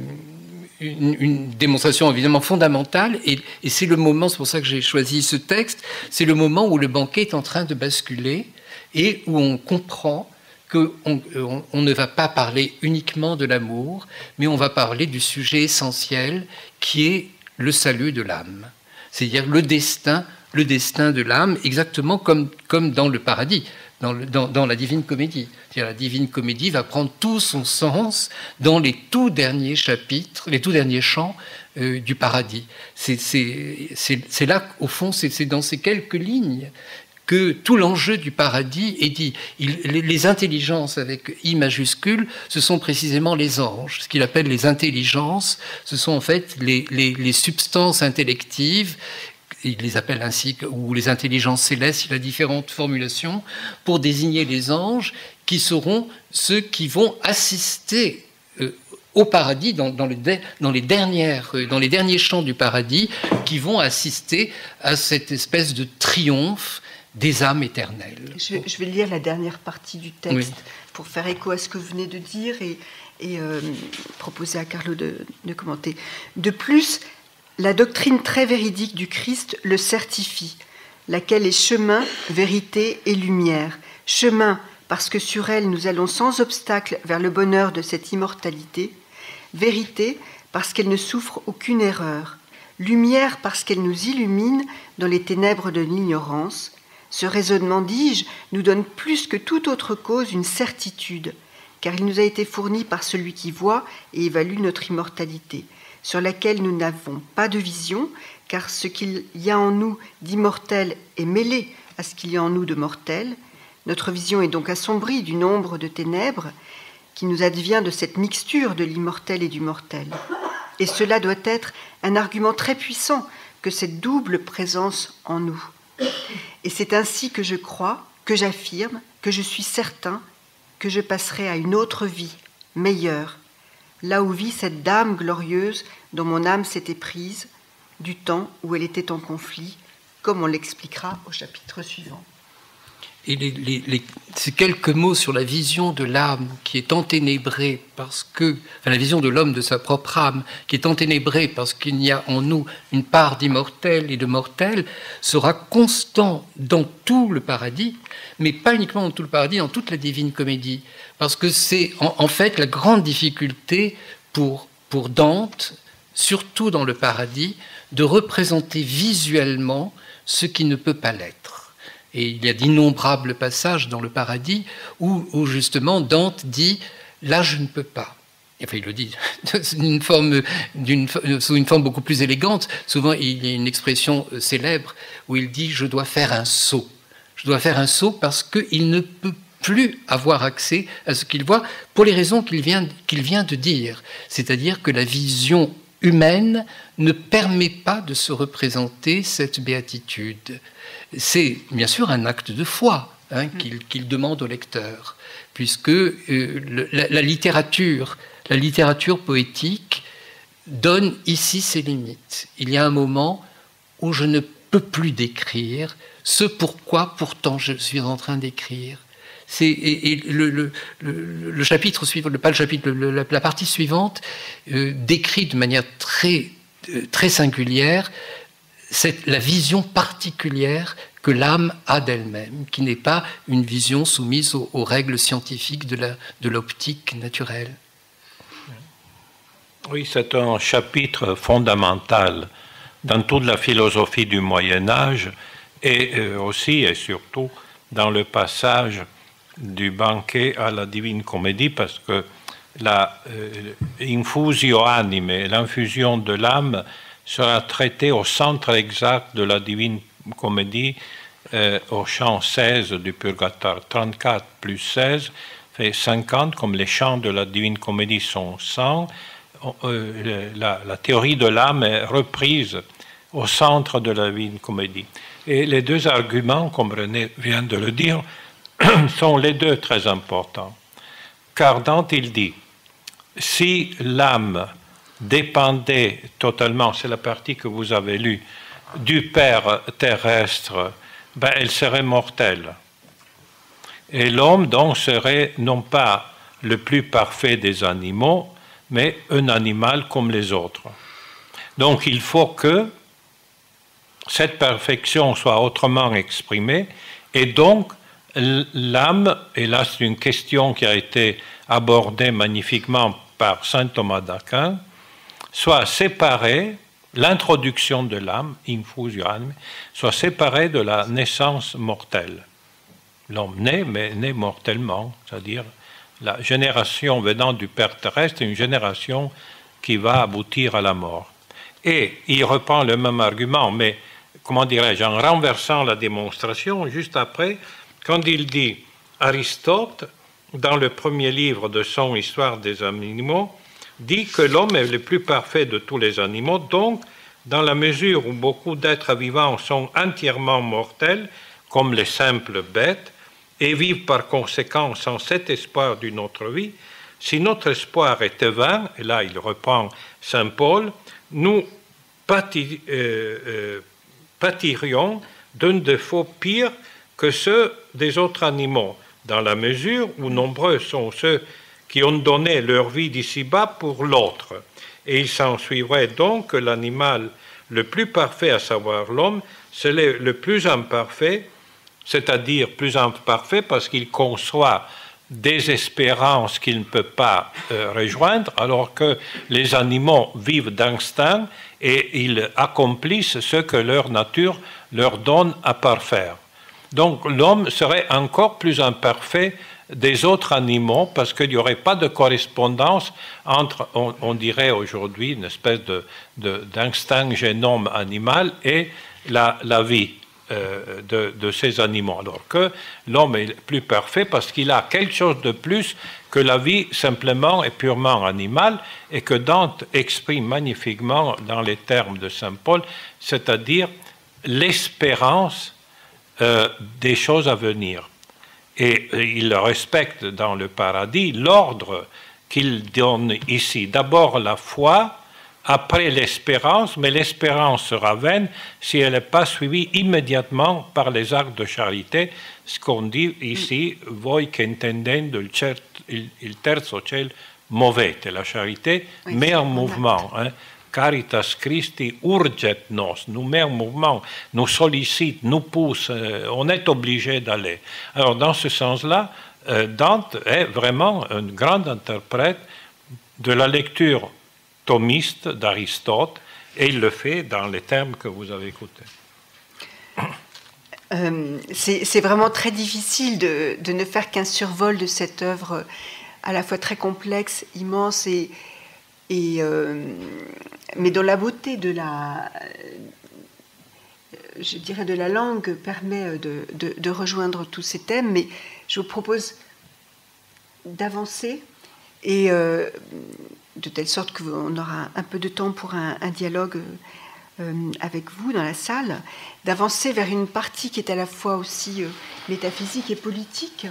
une, une démonstration évidemment fondamentale, et, et c'est le moment, c'est pour ça que j'ai choisi ce texte, c'est le moment où le banquet est en train de basculer, et où on comprend qu'on on, on ne va pas parler uniquement de l'amour, mais on va parler du sujet essentiel qui est le salut de l'âme. C'est-à-dire le destin, le destin de l'âme, exactement comme, comme dans le paradis, dans, le, dans, dans la Divine Comédie. C'est-à-dire la Divine Comédie va prendre tout son sens dans les tout derniers chapitres, les tout derniers chants euh, du paradis. C'est, c'est, c'est, c'est là, au fond, c'est, c'est dans ces quelques lignes que tout l'enjeu du paradis est dit. Il, les, les intelligences avec I majuscule, ce sont précisément les anges. Ce qu'il appelle les intelligences, ce sont en fait les, les, les substances intellectives, il les appelle ainsi, ou les intelligences célestes, il a différentes formulations, pour désigner les anges qui seront ceux qui vont assister euh, au paradis, dans, dans, le, dans, les dernières, dans les derniers chants du paradis, qui vont assister à cette espèce de triomphe des âmes éternelles. Je, je vais lire la dernière partie du texte oui. pour faire écho à ce que vous venez de dire et, et euh, proposer à Carlo de, de commenter. De plus, la doctrine très véridique du Christ le certifie, laquelle est chemin, vérité et lumière. Chemin, parce que sur elle nous allons sans obstacle vers le bonheur de cette immortalité. Vérité, parce qu'elle ne souffre aucune erreur. Lumière, parce qu'elle nous illumine dans les ténèbres de l'ignorance. Ce raisonnement, dis-je, nous donne plus que toute autre cause une certitude, car il nous a été fourni par celui qui voit et évalue notre immortalité, sur laquelle nous n'avons pas de vision, car ce qu'il y a en nous d'immortel est mêlé à ce qu'il y a en nous de mortel. Notre vision est donc assombrie du nombre de ténèbres qui nous advient de cette mixture de l'immortel et du mortel. Et cela doit être un argument très puissant que cette double présence en nous. Et c'est ainsi que je crois, que j'affirme, que je suis certain que je passerai à une autre vie, meilleure, là où vit cette dame glorieuse dont mon âme s'était prise, du temps où elle était en conflit, comme on l'expliquera au chapitre suivant. Et les, les, les, ces quelques mots sur la vision de l'âme qui est enténébrée parce que, enfin la vision de l'homme de sa propre âme qui est enténébrée parce qu'il y a en nous une part d'immortel et de mortel, sera constant dans tout le paradis, mais pas uniquement dans tout le paradis, dans toute la Divine Comédie, parce que c'est en, en fait la grande difficulté pour, pour Dante surtout dans le paradis, de représenter visuellement ce qui ne peut pas l'être. Et il y a d'innombrables passages dans le paradis où, où justement Dante dit « là je ne peux pas ». Enfin, il le dit d'une forme, d'une, sous une forme beaucoup plus élégante. Souvent, il y a une expression célèbre où il dit « je dois faire un saut ». Je dois faire un saut parce qu'il ne peut plus avoir accès à ce qu'il voit pour les raisons qu'il vient, qu'il vient de dire. C'est-à-dire que la vision humaine ne permet pas de se représenter cette béatitude. C'est bien sûr un acte de foi hein, qu'il, qu'il demande au lecteur, puisque euh, le, la, la littérature, la littérature poétique donne ici ses limites. Il y a un moment où je ne peux plus décrire ce pourquoi pourtant je suis en train d'écrire. C'est, et, et le, le, le, le chapitre suivant, pas le chapitre, le, la, la partie suivante euh, décrit de manière très, euh, très singulière cette, la vision particulière que l'âme a d'elle-même, qui n'est pas une vision soumise aux, aux règles scientifiques de, la, de l'optique naturelle. Oui, c'est un chapitre fondamental dans toute la philosophie du Moyen-Âge et euh, aussi et surtout dans le passage du banquet à la Divine Comédie, parce que la euh, infusio anime, l'infusion de l'âme, sera traitée au centre exact de la Divine Comédie, euh, au chant seize du Purgatoire. trente-quatre plus seize fait cinquante, comme les chants de la Divine Comédie sont cent. Euh, la, la théorie de l'âme est reprise au centre de la Divine Comédie. Et les deux arguments, comme René vient de le dire, sont les deux très importants. Car Dante, il dit, si l'âme dépendait totalement, c'est la partie que vous avez lue, du Père terrestre, ben, elle serait mortelle. Et l'homme, donc, serait non pas le plus parfait des animaux, mais un animal comme les autres. Donc, il faut que cette perfection soit autrement exprimée, et donc, l'âme, et là c'est une question qui a été abordée magnifiquement par saint Thomas d'Aquin, soit séparée, l'introduction de l'âme, infusio anime, soit séparée de la naissance mortelle. L'homme naît, mais naît mortellement, c'est-à-dire la génération venant du Père terrestre est une génération qui va aboutir à la mort. Et il reprend le même argument, mais, comment dirais-je, en renversant la démonstration, juste après, quand il dit, Aristote, dans le premier livre de son Histoire des animaux, dit que l'homme est le plus parfait de tous les animaux, donc, dans la mesure où beaucoup d'êtres vivants sont entièrement mortels, comme les simples bêtes, et vivent par conséquent sans cet espoir d'une autre vie, si notre espoir était vain, et là il reprend saint Paul, nous pâti, euh, euh, pâtirions d'un défaut pire que ceux des autres animaux, dans la mesure où nombreux sont ceux qui ont donné leur vie d'ici-bas pour l'autre. Et il s'ensuivrait donc que l'animal le plus parfait, à savoir l'homme, c'est le, le plus imparfait, c'est-à-dire plus imparfait parce qu'il conçoit des espérances qu'il ne peut pas euh, rejoindre, alors que les animaux vivent d'instinct et ils accomplissent ce que leur nature leur donne à parfaire. Donc l'homme serait encore plus imparfait des autres animaux parce qu'il n'y aurait pas de correspondance entre, on, on dirait aujourd'hui, une espèce de, de, d'instinct génome animal et la, la vie euh, de, de ces animaux. Alors que l'homme est plus parfait parce qu'il a quelque chose de plus que la vie simplement et purement animale et que Dante exprime magnifiquement dans les termes de saint Paul, c'est-à-dire l'espérance Euh, des choses à venir. Et euh, il respecte dans le paradis l'ordre qu'il donne ici. D'abord la foi, après l'espérance, mais l'espérance sera vaine si elle n'est pas suivie immédiatement par les actes de charité, ce qu'on dit ici, voi che intendendo il, il, il terzo ciel movete, la charité oui, met en mouvement. Hein. Caritas Christi urget nos, nous met en mouvement, nous sollicite, nous pousse, euh, on est obligé d'aller. Alors dans ce sens-là, euh, Dante est vraiment un grand interprète de la lecture thomiste d'Aristote, et il le fait dans les termes que vous avez écoutés. Euh, c'est vraiment très difficile de, de ne faire qu'un survol de cette œuvre à la fois très complexe, immense, et, et, euh, mais dont la beauté de la, je dirais de la langue permet de, de, de rejoindre tous ces thèmes. Mais je vous propose d'avancer, et euh, de telle sorte qu'on aura un peu de temps pour un, un dialogue Euh, avec vous dans la salle, d'avancer vers une partie qui est à la fois aussi euh, métaphysique et politique,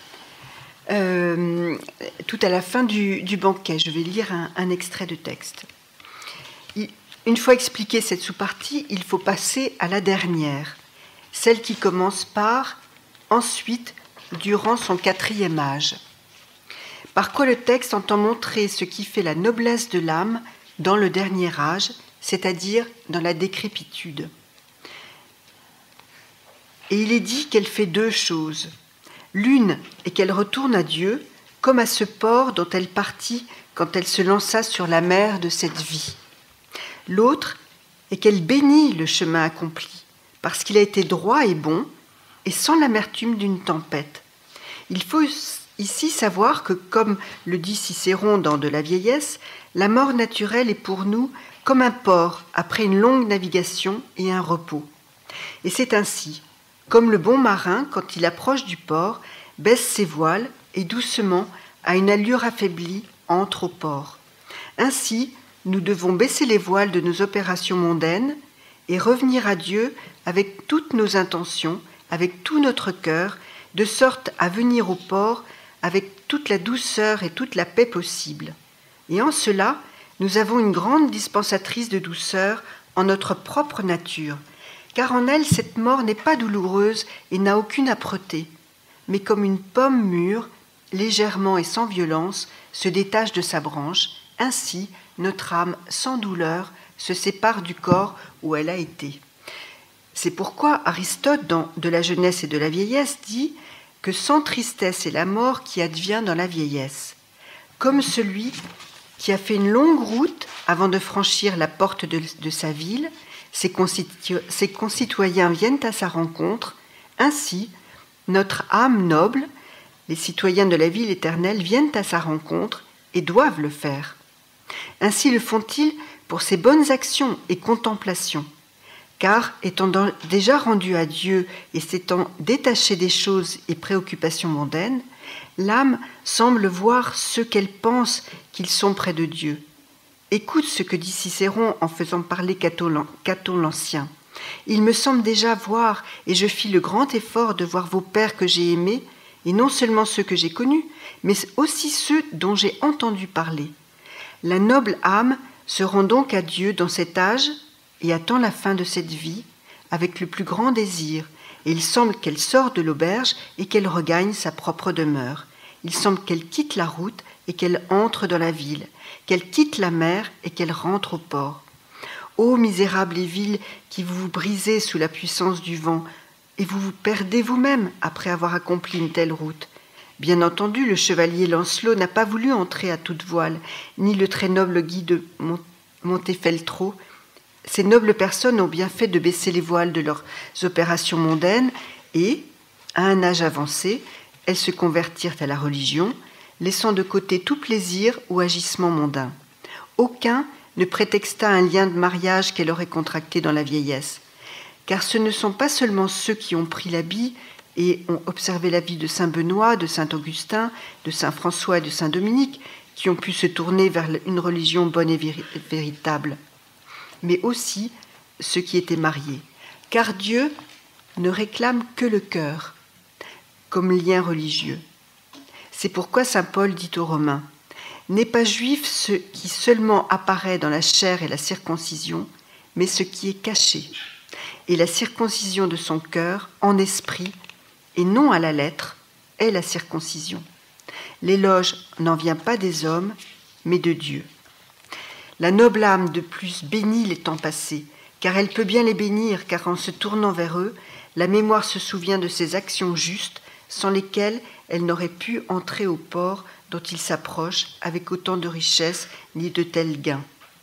euh, tout à la fin du, du banquet. Je vais lire un, un extrait de texte. Il, une fois expliquée cette sous-partie, il faut passer à la dernière, celle qui commence par « ensuite, durant son quatrième âge ». Par quoi le texte entend montrer ce qui fait la noblesse de l'âme dans le dernier âge, c'est-à-dire dans la décrépitude. Et il est dit qu'elle fait deux choses. L'une est qu'elle retourne à Dieu, comme à ce port dont elle partit quand elle se lança sur la mer de cette vie. L'autre est qu'elle bénit le chemin accompli, parce qu'il a été droit et bon, et sans l'amertume d'une tempête. Il faut ici savoir que, comme le dit Cicéron dans De la vieillesse, la mort naturelle est pour nous comme un port après une longue navigation et un repos. Et c'est ainsi, comme le bon marin, quand il approche du port, baisse ses voiles et doucement, à une allure affaiblie, entre au port. Ainsi, nous devons baisser les voiles de nos opérations mondaines et revenir à Dieu avec toutes nos intentions, avec tout notre cœur, de sorte à venir au port avec toute la douceur et toute la paix possible. Et en cela, nous avons une grande dispensatrice de douceur en notre propre nature, car en elle, cette mort n'est pas douloureuse et n'a aucune âpreté, mais comme une pomme mûre, légèrement et sans violence, se détache de sa branche, ainsi notre âme, sans douleur, se sépare du corps où elle a été. C'est pourquoi Aristote, dans De la jeunesse et de la vieillesse, dit que sans tristesse est la mort qui advient dans la vieillesse, comme celui qui a fait une longue route avant de franchir la porte de, de sa ville, ses, concito- ses concitoyens viennent à sa rencontre, ainsi notre âme noble, les citoyens de la ville éternelle viennent à sa rencontre et doivent le faire. Ainsi le font-ils pour ses bonnes actions et contemplations, car étant dans, déjà rendus à Dieu et s'étant détachés des choses et préoccupations mondaines, l'âme semble voir ceux qu'elle pense qu'ils sont près de Dieu. Écoute ce que dit Cicéron en faisant parler Caton l'Ancien. « Il me semble déjà voir, et je fis le grand effort de voir vos pères que j'ai aimés, et non seulement ceux que j'ai connus, mais aussi ceux dont j'ai entendu parler. La noble âme se rend donc à Dieu dans cet âge et attend la fin de cette vie avec le plus grand désir, et il semble qu'elle sort de l'auberge et qu'elle regagne sa propre demeure. Il semble qu'elle quitte la route et qu'elle entre dans la ville, qu'elle quitte la mer et qu'elle rentre au port. Ô misérables et viles qui vous vous brisez sous la puissance du vent, et vous vous perdez vous-même après avoir accompli une telle route. Bien entendu, le chevalier Lancelot n'a pas voulu entrer à toute voile, ni le très noble Guy de Montefeltro. Ces nobles personnes ont bien fait de baisser les voiles de leurs opérations mondaines et, à un âge avancé, elles se convertirent à la religion, laissant de côté tout plaisir ou agissement mondain. Aucun ne prétexta un lien de mariage qu'elle aurait contracté dans la vieillesse, car ce ne sont pas seulement ceux qui ont pris l'habit et ont observé la vie de saint Benoît, de saint Augustin, de saint François et de saint Dominique qui ont pu se tourner vers une religion bonne et véritable, mais aussi ceux qui étaient mariés, car Dieu ne réclame que le cœur comme lien religieux. C'est pourquoi saint Paul dit aux Romains « N'est pas juif ce qui seulement apparaît dans la chair et la circoncision, mais ce qui est caché, et la circoncision de son cœur en esprit, et non à la lettre, est la circoncision. L'éloge n'en vient pas des hommes, mais de Dieu. La noble âme de plus bénit les temps passés, car elle peut bien les bénir, car en se tournant vers eux, la mémoire se souvient de ses actions justes, sans lesquelles elle n'aurait pu entrer au port dont il s'approche avec autant de richesse ni de tels gains.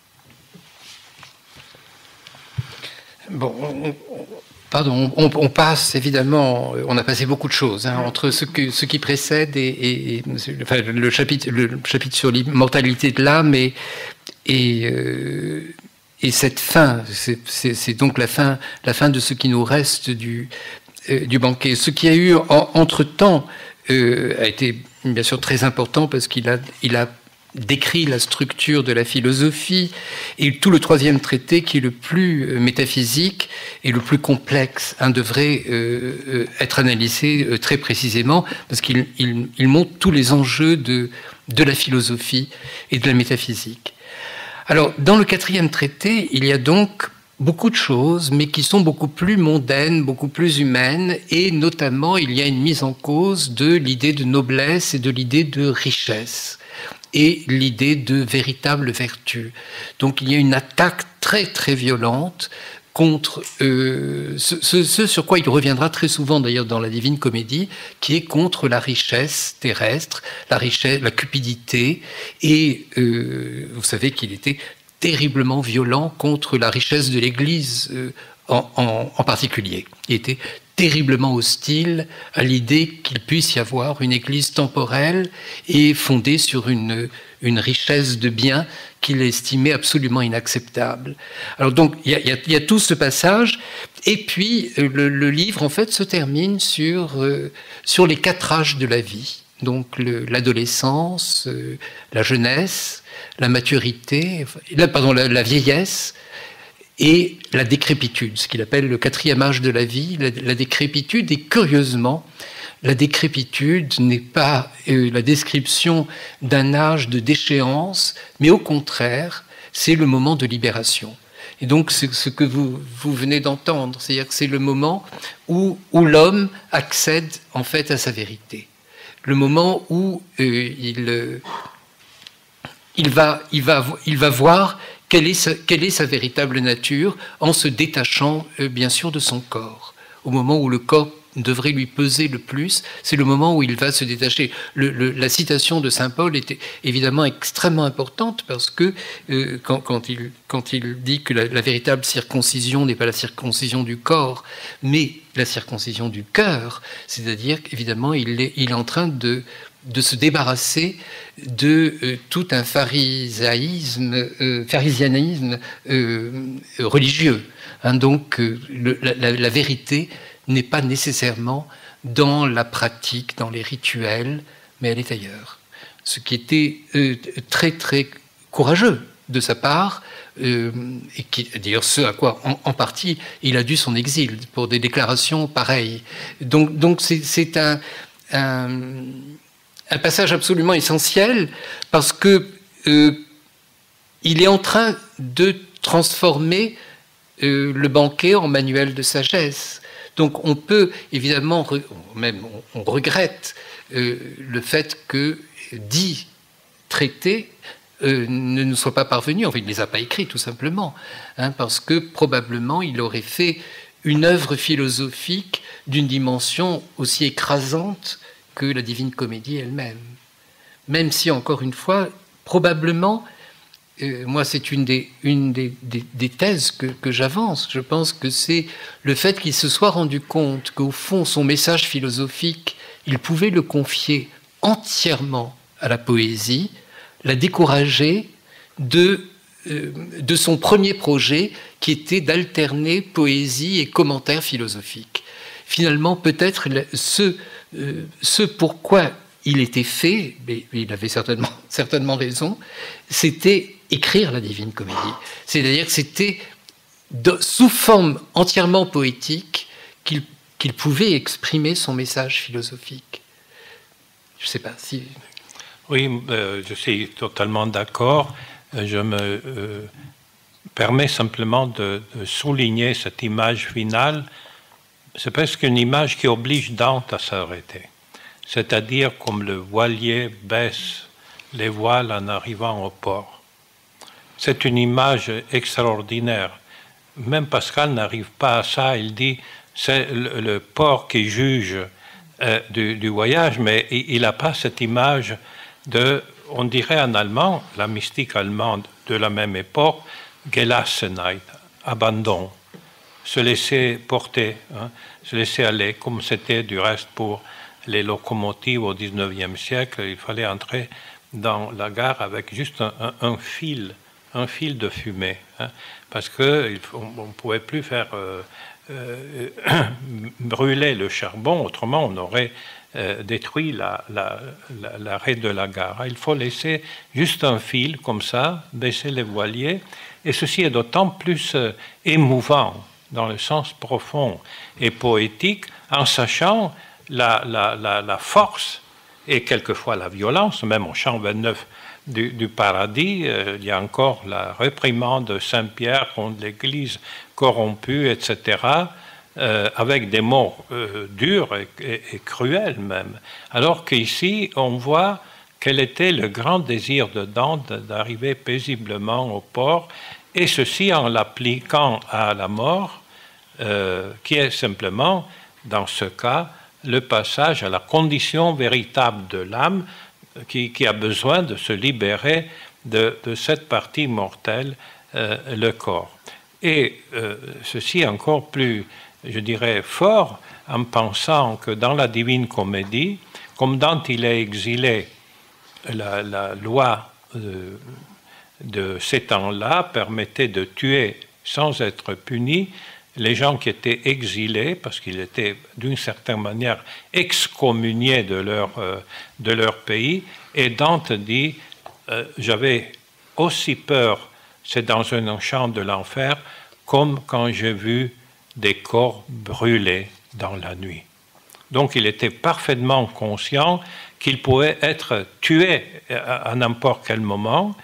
Bon, on, pardon, on, on passe évidemment, on a passé beaucoup de choses hein, entre ce, que, ce qui précède et, et, et enfin, le, chapitre, le chapitre sur l'immortalité de l'âme et, et, euh, et cette fin. C'est donc la fin, la fin de ce qui nous reste du, euh, du banquet. Ce qui a eu en, entre-temps euh, a été bien sûr très important parce qu'il a, il a décrit la structure de la philosophie et tout le troisième traité qui est le plus métaphysique et le plus complexe hein, devrait euh, être analysé euh, très précisément parce qu'il il, il montre tous les enjeux de, de la philosophie et de la métaphysique. Alors dans le quatrième traité il y a donc beaucoup de choses mais qui sont beaucoup plus mondaines, beaucoup plus humaines et notamment il y a une mise en cause de l'idée de noblesse et de l'idée de richesse et l'idée de véritable vertu. Donc il y a une attaque très très violente contre euh, ce, ce, ce sur quoi il reviendra très souvent d'ailleurs dans la Divine Comédie, qui est contre la richesse terrestre, la richesse, la cupidité, et euh, vous savez qu'il était terriblement violent contre la richesse de l'Église euh, en, en, en particulier. Il était terriblement hostile à l'idée qu'il puisse y avoir une église temporelle et fondée sur une, une richesse de biens qu'il estimait absolument inacceptable. Alors donc, il y a, il y a, il y a tout ce passage, et puis le, le livre, en fait, se termine sur, euh, sur les quatre âges de la vie. Donc l'adolescence, euh, la jeunesse, la maturité, la, pardon, la, la vieillesse, et la décrépitude, ce qu'il appelle le quatrième âge de la vie, la, la décrépitude. Et curieusement, la décrépitude n'est pas euh, la description d'un âge de déchéance, mais au contraire, c'est le moment de libération. Et donc, c'est ce que vous, vous venez d'entendre, c'est-à-dire que c'est le moment où, où l'homme accède en fait à sa vérité. Le moment où euh, il, euh, il, va, il, va, il va voir Quelle est, sa, quelle est sa véritable nature en se détachant euh, bien sûr de son corps. Au moment où le corps devrait lui peser le plus, c'est le moment où il va se détacher. Le, le, la citation de saint Paul était évidemment extrêmement importante parce que euh, quand, quand, il, quand il dit que la, la véritable circoncision n'est pas la circoncision du corps, mais la circoncision du cœur, c'est-à-dire qu'évidemment il est, il est en train de de se débarrasser de euh, tout un pharisaïsme, euh, pharisianisme euh, religieux. Hein, donc euh, le, la, la vérité n'est pas nécessairement dans la pratique, dans les rituels, mais elle est ailleurs. Ce qui était euh, très très courageux de sa part, euh, et qui, d'ailleurs ce à quoi en, en partie il a dû son exil pour des déclarations pareilles. Donc donc c'est, c'est un, un un passage absolument essentiel parce que euh, il est en train de transformer euh, le banquet en manuel de sagesse. Donc on peut évidemment, même on, on regrette euh, le fait que dix traités euh, ne nous soient pas parvenus. Enfin, il ne les a pas écrits tout simplement, hein, parce que probablement il aurait fait une œuvre philosophique d'une dimension aussi écrasante que la Divine Comédie elle-même. Même si, encore une fois, probablement, euh, moi c'est une des, une des, des, des thèses que, que j'avance, je pense que c'est le fait qu'il se soit rendu compte qu'au fond, son message philosophique, il pouvait le confier entièrement à la poésie, la décourager de, euh, de son premier projet qui était d'alterner poésie et commentaires philosophiques. Finalement, peut-être ce Euh, ce pourquoi il était fait, mais il avait certainement, certainement raison, c'était écrire la Divine Comédie. C'est-à-dire que c'était de, sous forme entièrement poétique qu'il, qu'il pouvait exprimer son message philosophique. Je ne sais pas si... Oui, euh, je suis totalement d'accord. Je me euh, permets simplement de, de souligner cette image finale. C'est presque une image qui oblige Dante à s'arrêter. C'est-à-dire comme le voilier baisse les voiles en arrivant au port. C'est une image extraordinaire. Même Pascal n'arrive pas à ça. Il dit c'est le, le port qui juge euh, du, du voyage, mais il n'a pas cette image de, on dirait en allemand, la mystique allemande de la même époque, Gelassenheit, abandon. se laisser porter, hein, se laisser aller, comme c'était du reste pour les locomotives au dix-neuvième siècle. Il fallait entrer dans la gare avec juste un, un, un fil, un fil de fumée, hein, parce qu'on ne pouvait plus faire euh, euh, brûler le charbon, autrement on aurait euh, détruit la, la, la, l'arrêt de la gare. Il faut laisser juste un fil comme ça, baisser les voiliers, et ceci est d'autant plus euh, émouvant dans le sens profond et poétique, en sachant la, la, la, la force et quelquefois la violence. Même au chant vingt-neuf du, du Paradis, euh, il y a encore la réprimande de Saint-Pierre contre l'Église corrompue, et cetera, euh, avec des mots euh, durs et, et, et cruels même. Alors qu'ici, on voit quel était le grand désir de Dante d'arriver paisiblement au port, et ceci en l'appliquant à la mort, Euh, qui est simplement, dans ce cas, le passage à la condition véritable de l'âme qui, qui a besoin de se libérer de, de cette partie mortelle, euh, le corps. Et euh, ceci encore plus, je dirais, fort en pensant que dans la Divine Comédie, comme Dante il est exilé, la, la loi euh, de ces temps-là permettait de tuer sans être puni les gens qui étaient exilés, parce qu'ils étaient d'une certaine manière excommuniés de leur, euh, de leur pays. Et Dante dit, euh, j'avais aussi peur, c'est dans un champ de l'enfer, comme quand j'ai vu des corps brûlés dans la nuit. Donc il était parfaitement conscient qu'il pouvait être tué à, à n'importe quel moment,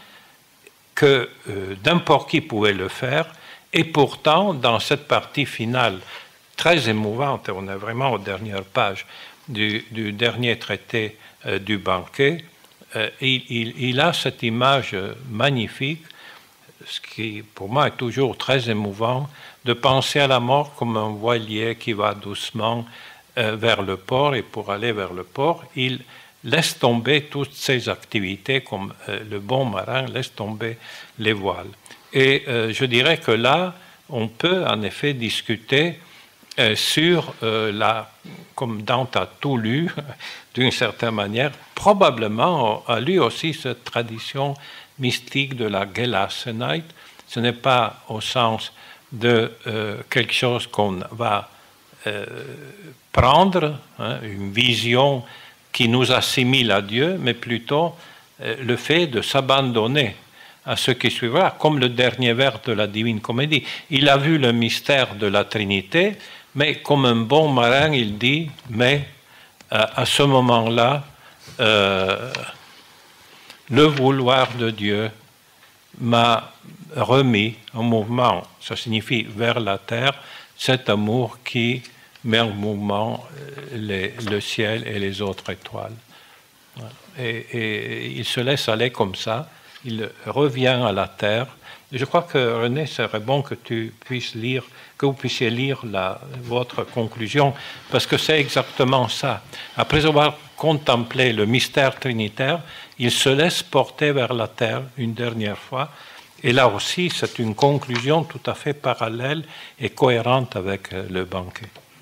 que euh, n'importe qui pouvait le faire. Et pourtant, dans cette partie finale très émouvante, on est vraiment aux dernières pages du, du dernier traité euh, du banquet, euh, il, il, il a cette image magnifique, ce qui pour moi est toujours très émouvant, de penser à la mort comme un voilier qui va doucement euh, vers le port, et pour aller vers le port, il laisse tomber toutes ses activités, comme euh, le bon marin laisse tomber les voiles. Et euh, je dirais que là, on peut en effet discuter euh, sur euh, la, comme Dante a tout lu, d'une certaine manière, probablement a lu aussi cette tradition mystique de la Gelassenheit. Ce n'est pas au sens de euh, quelque chose qu'on va euh, prendre, hein, une vision qui nous assimile à Dieu, mais plutôt euh, le fait de s'abandonner à ce qui suivra, comme le dernier vers de la Divine Comédie. Il a vu le mystère de la Trinité, mais comme un bon marin, il dit, mais euh, à ce moment-là, euh, le vouloir de Dieu m'a remis en mouvement, ça signifie vers la terre, cet amour qui met en mouvement les, le ciel et les autres étoiles. Et, et il se laisse aller comme ça. Il revient à la terre. Je crois que, René, serait bon que tu puisses lire, que vous puissiez lire la, votre conclusion, parce que c'est exactement ça. Après avoir contemplé le mystère trinitaire, il se laisse porter vers la terre une dernière fois. Et là aussi, c'est une conclusion tout à fait parallèle et cohérente avec le banquet.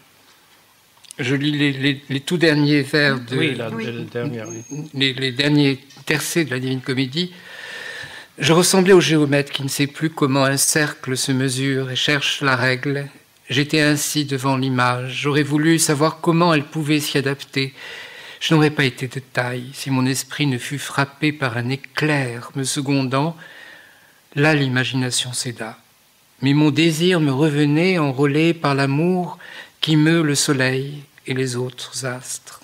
Je lis les, les, les tout derniers vers de... Oui, la, oui. La dernière, oui. Les, les derniers tercets de la Divine Comédie. Je ressemblais au géomètre qui ne sait plus comment un cercle se mesure et cherche la règle. J'étais ainsi devant l'image. J'aurais voulu savoir comment elle pouvait s'y adapter. Je n'aurais pas été de taille si mon esprit ne fût frappé par un éclair me secondant. Là, l'imagination céda. Mais mon désir me revenait enrôlé par l'amour qui meut le soleil et les autres astres.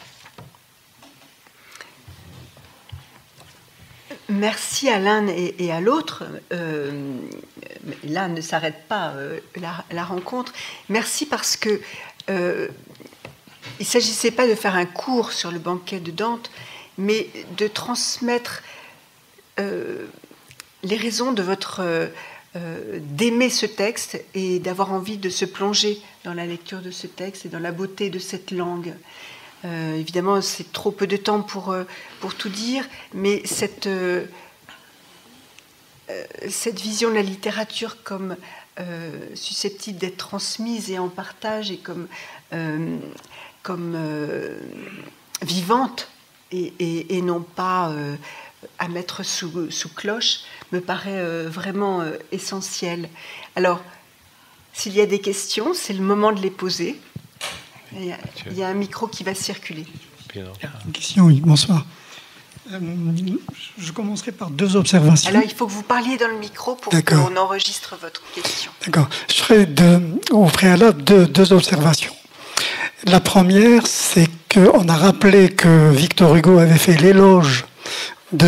Merci à l'un et, et à l'autre. Euh, là ne s'arrête pas euh, la, la rencontre. Merci parce que euh, il ne s'agissait pas de faire un cours sur le banquet de Dante, mais de transmettre euh, les raisons de votre euh, d'aimer ce texte et d'avoir envie de se plonger dans la lecture de ce texte et dans la beauté de cette langue. Euh, évidemment, c'est trop peu de temps pour, euh, pour tout dire, mais cette, euh, euh, cette vision de la littérature comme euh, susceptible d'être transmise et en partage et comme, euh, comme euh, vivante et, et, et non pas euh, à mettre sous, sous cloche me paraît euh, vraiment euh, essentiel. Alors, s'il y a des questions, c'est le moment de les poser. Il y a, il y a un micro qui va circuler. Une question, oui, bonsoir. Euh, je commencerai par deux observations. Alors, il faut que vous parliez dans le micro pour qu'on enregistre votre question. D'accord. Je ferai deux, au préalable deux, deux observations. La première, c'est qu'on a rappelé que Victor Hugo avait fait l'éloge de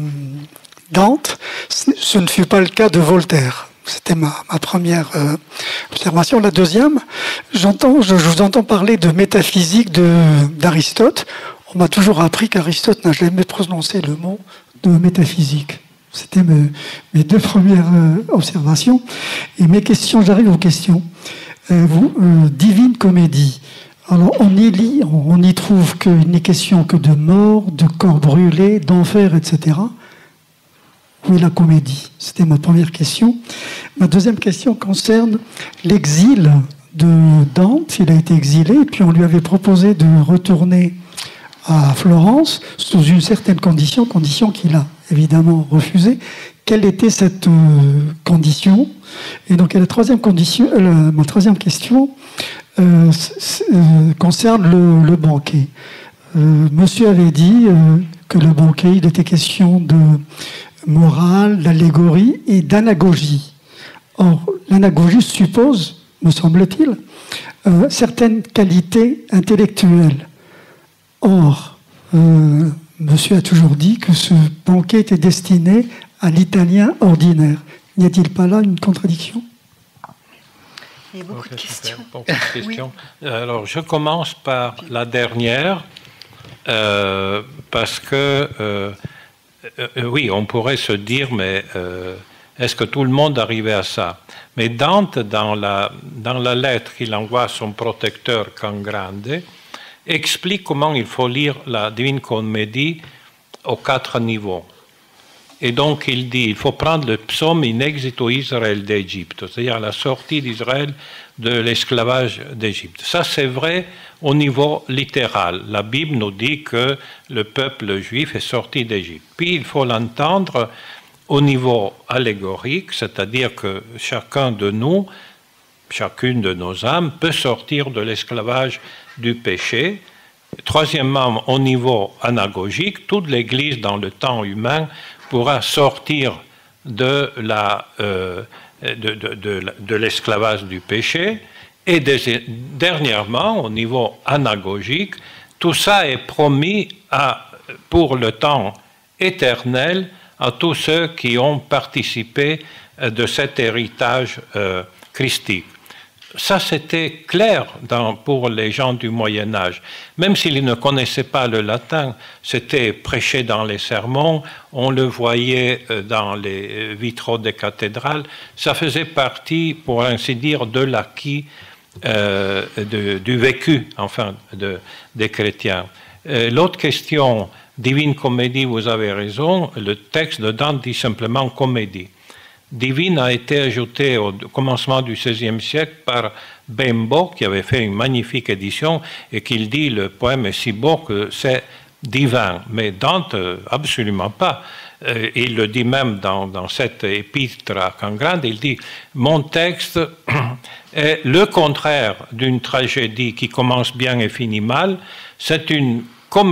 Dante. Ce ne fut pas le cas de Voltaire. C'était ma, ma première euh, observation. La deuxième, j'entends, je, je vous entends parler de métaphysique de, d'Aristote. On m'a toujours appris qu'Aristote n'a jamais prononcé le mot de métaphysique. C'était mes, mes deux premières euh, observations. Et mes questions, j'arrive aux questions. Euh, vous, euh, Divine Comédie. Alors, on y lit, on y trouve qu'il n'est question que de mort, de corps brûlés, d'enfer, et cetera. Où est la comédie? C'était ma première question. Ma deuxième question concerne l'exil de Dante. Il a été exilé, et puis on lui avait proposé de retourner à Florence sous une certaine condition, condition qu'il a évidemment refusée. Quelle était cette euh, condition? Et donc, la troisième condition, euh, ma troisième question euh, euh, concerne le, le banquet. Euh, monsieur avait dit euh, que le banquet, il était question de morale, d'allégorie et d'anagogie. Or, l'anagogie suppose, me semble-t-il, euh, certaines qualités intellectuelles. Or, euh, monsieur a toujours dit que ce banquet était destiné à l'italien ordinaire. N'y a-t-il pas là une contradiction? Il y a beaucoup de questions. Beaucoup de questions. Oui. Alors, je commence par la dernière, euh, parce que euh, Euh, oui, on pourrait se dire, mais euh, est-ce que tout le monde arrivait à ça? Mais Dante, dans la, dans la lettre qu'il envoie à son protecteur Cangrande, explique comment il faut lire la Divine Comédie aux quatre niveaux. Et donc il dit, il faut prendre le psaume in exito Israël d'Égypte, c'est-à-dire la sortie d'Israël de l'esclavage d'Égypte. Ça, c'est vrai au niveau littéral. La Bible nous dit que le peuple juif est sorti d'Égypte. Puis il faut l'entendre au niveau allégorique, c'est-à-dire que chacun de nous, chacune de nos âmes, peut sortir de l'esclavage du péché. Troisièmement, au niveau anagogique, toute l'Église dans le temps humain pourra sortir de la... Euh, de, de, de, de l'esclavage du péché, et des, dernièrement, au niveau anagogique, tout ça est promis à, pour le temps éternel à tous ceux qui ont participé de cet héritage euh, christique. Ça, c'était clair dans, pour les gens du Moyen-Âge. Même s'ils ne connaissaient pas le latin, c'était prêché dans les sermons, on le voyait dans les vitraux des cathédrales. Ça faisait partie, pour ainsi dire, de l'acquis, euh, de, du vécu, enfin, de, des chrétiens. Euh, l'autre question, Divine Comédie, vous avez raison, le texte de Dante dit simplement comédie. Divine a été ajouté au commencement du seizième siècle par Bembo, qui avait fait une magnifique édition, et qui dit le poème est si beau que c'est divin. Mais Dante, absolument pas. Il le dit même dans, dans cette épître à Cangrande, il dit « Mon texte est le contraire d'une tragédie qui commence bien et finit mal, c'est une comédie. »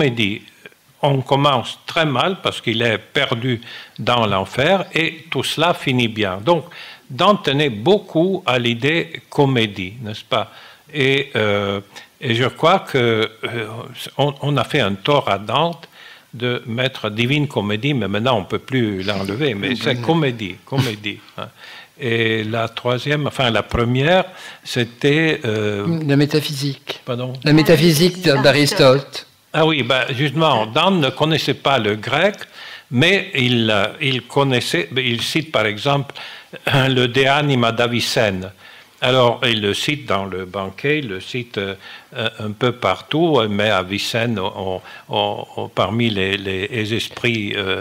On commence très mal parce qu'il est perdu dans l'enfer et tout cela finit bien. Donc, Dante tenait beaucoup à l'idée comédie, n'est-ce pas? Et, euh, et je crois qu'on euh, on a fait un tort à Dante de mettre Divine Comédie, mais maintenant on ne peut plus l'enlever, mais c'est comédie, comédie. Hein. Et la troisième, enfin la première, c'était... Euh, la métaphysique. Pardon? La métaphysique d'Aristote. Ah oui, ben justement, Dante ne connaissait pas le grec, mais il, il connaissait, il cite par exemple le De Anima d'Avicenne. Alors, il le cite dans le banquet, il le cite euh, un peu partout, mais Avicenne, on, on, on, parmi les, les esprits euh,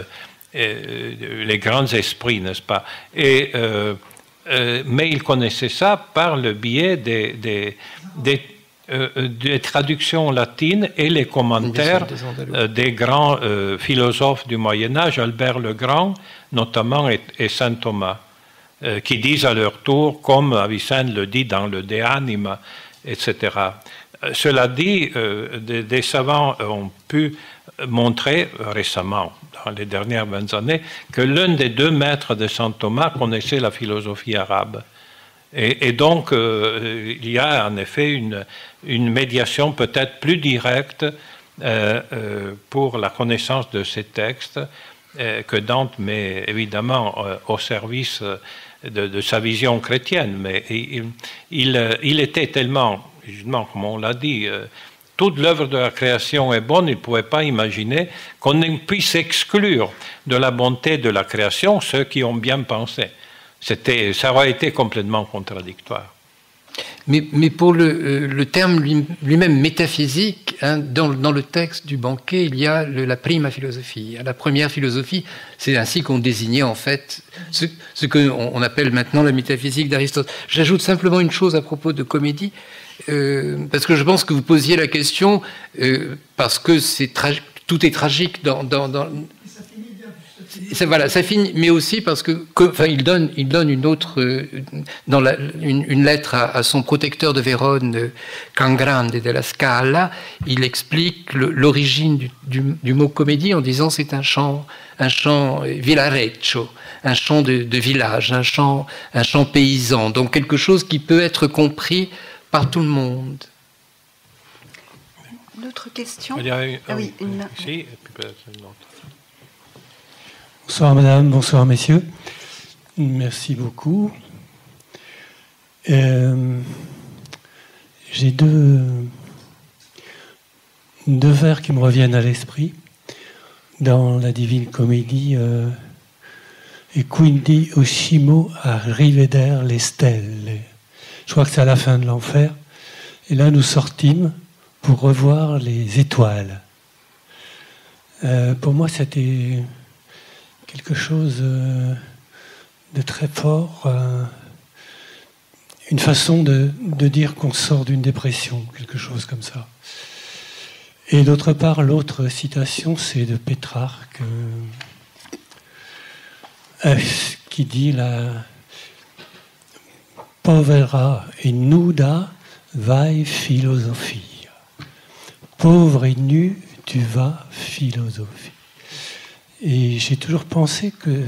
euh, les grands esprits, n'est-ce pas? Et, euh, euh, mais il connaissait ça par le biais des, des, des, euh, des traductions latines et les commentaires euh, des grands euh, philosophes du Moyen-Âge, Albert le Grand notamment et, et saint Thomas, euh, qui disent à leur tour, comme Avicenne le dit dans le De Anima, et cetera. Cela dit, euh, des, des savants ont pu montrer récemment, dans les dernières vingt années, que l'un des deux maîtres de saint Thomas connaissait la philosophie arabe. Et, et donc, euh, il y a en effet une, une médiation peut-être plus directe euh, euh, pour la connaissance de ces textes euh, que Dante met évidemment euh, au service de, de sa vision chrétienne. Mais il, il, il était tellement, justement, comme on l'a dit, euh, toute l'œuvre de la création est bonne, il ne pouvait pas imaginer qu'on puisse exclure de la bonté de la création ceux qui ont bien pensé. C'était, ça aurait été complètement contradictoire. Mais, mais pour le, le terme lui, lui-même métaphysique, hein, dans, dans le texte du banquet, il y a le, la prima philosophie. La première philosophie, c'est ainsi qu'on désignait en fait ce, ce qu'on on appelle maintenant la métaphysique d'Aristote. J'ajoute simplement une chose à propos de comédie, euh, parce que je pense que vous posiez la question, euh, parce que c'est tra- tout est tragique dans... dans, dans Ça, voilà, ça finit, mais aussi parce que, que enfin, il donne, il donne une autre, euh, dans la, une, une lettre à, à son protecteur de Vérone, euh, Cangrande de la Scala, il explique le, l'origine du, du, du mot comédie en disant c'est un chant, un chant villareccio, un chant de, de village, un chant, un chant paysan, donc quelque chose qui peut être compris par tout le monde. Une autre question? Il y a une, ah oui, une main. Ici, et puis peut-être une autre. Bonsoir madame, bonsoir messieurs. Merci beaucoup. Euh, j'ai deux, deux vers qui me reviennent à l'esprit. Dans la Divine Comédie, euh, et quindi uscimo a riveder le stelle. Je crois que c'est à la fin de l'enfer. Et là, nous sortîmes pour revoir les étoiles. Euh, pour moi, c'était quelque chose de très fort, une façon de, de dire qu'on sort d'une dépression, quelque chose comme ça. Et d'autre part, l'autre citation, c'est de Pétrarque, euh, qui dit la povera et nuda vai philosophie. Pauvre et nu, tu vas philosophie. Et j'ai toujours pensé que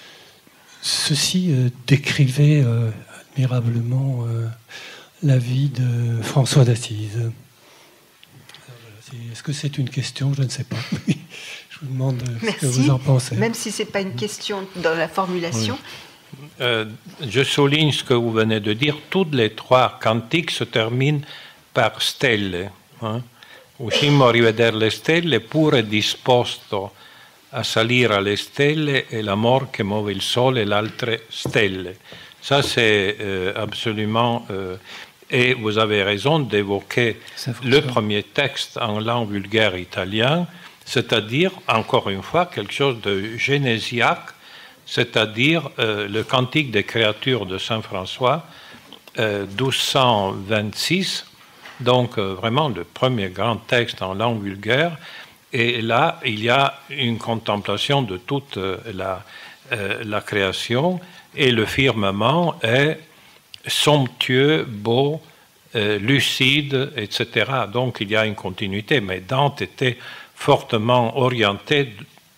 ceci euh, décrivait euh, admirablement euh, la vie de François d'Assise. Alors, voilà, c'est, est-ce que c'est une question? Je ne sais pas. Je vous demande Merci. ce que vous en pensez. Même si ce n'est pas une question dans la formulation. Oui. Euh, je souligne ce que vous venez de dire. Toutes les trois cantiques se terminent par stelle. Hein? Uscimo a riveder le stelle, pure disposto a salire alle stelle et l'amor che muove il sole et l'altre stelle. Ça, c'est euh, absolument... Euh, et vous avez raison d'évoquer le premier texte en langue vulgaire italien, c'est-à-dire, encore une fois, quelque chose de génésiaque, c'est-à-dire euh, le Cantique des créatures de Saint François, euh, douze cent vingt-six, donc euh, vraiment le premier grand texte en langue vulgaire. Et là, il y a une contemplation de toute la, euh, la création, et le firmament est somptueux, beau, euh, lucide, et cetera. Donc il y a une continuité, mais Dante était fortement orienté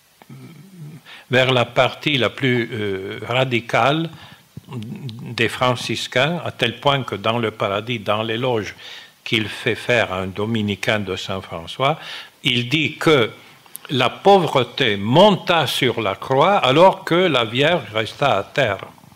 vers la partie la plus euh, radicale des franciscains, à tel point que dans le paradis, dans l'éloge qu'il fait faire à un dominicain de Saint-François, il dit que la pauvreté monta sur la croix alors que la Vierge resta à terre.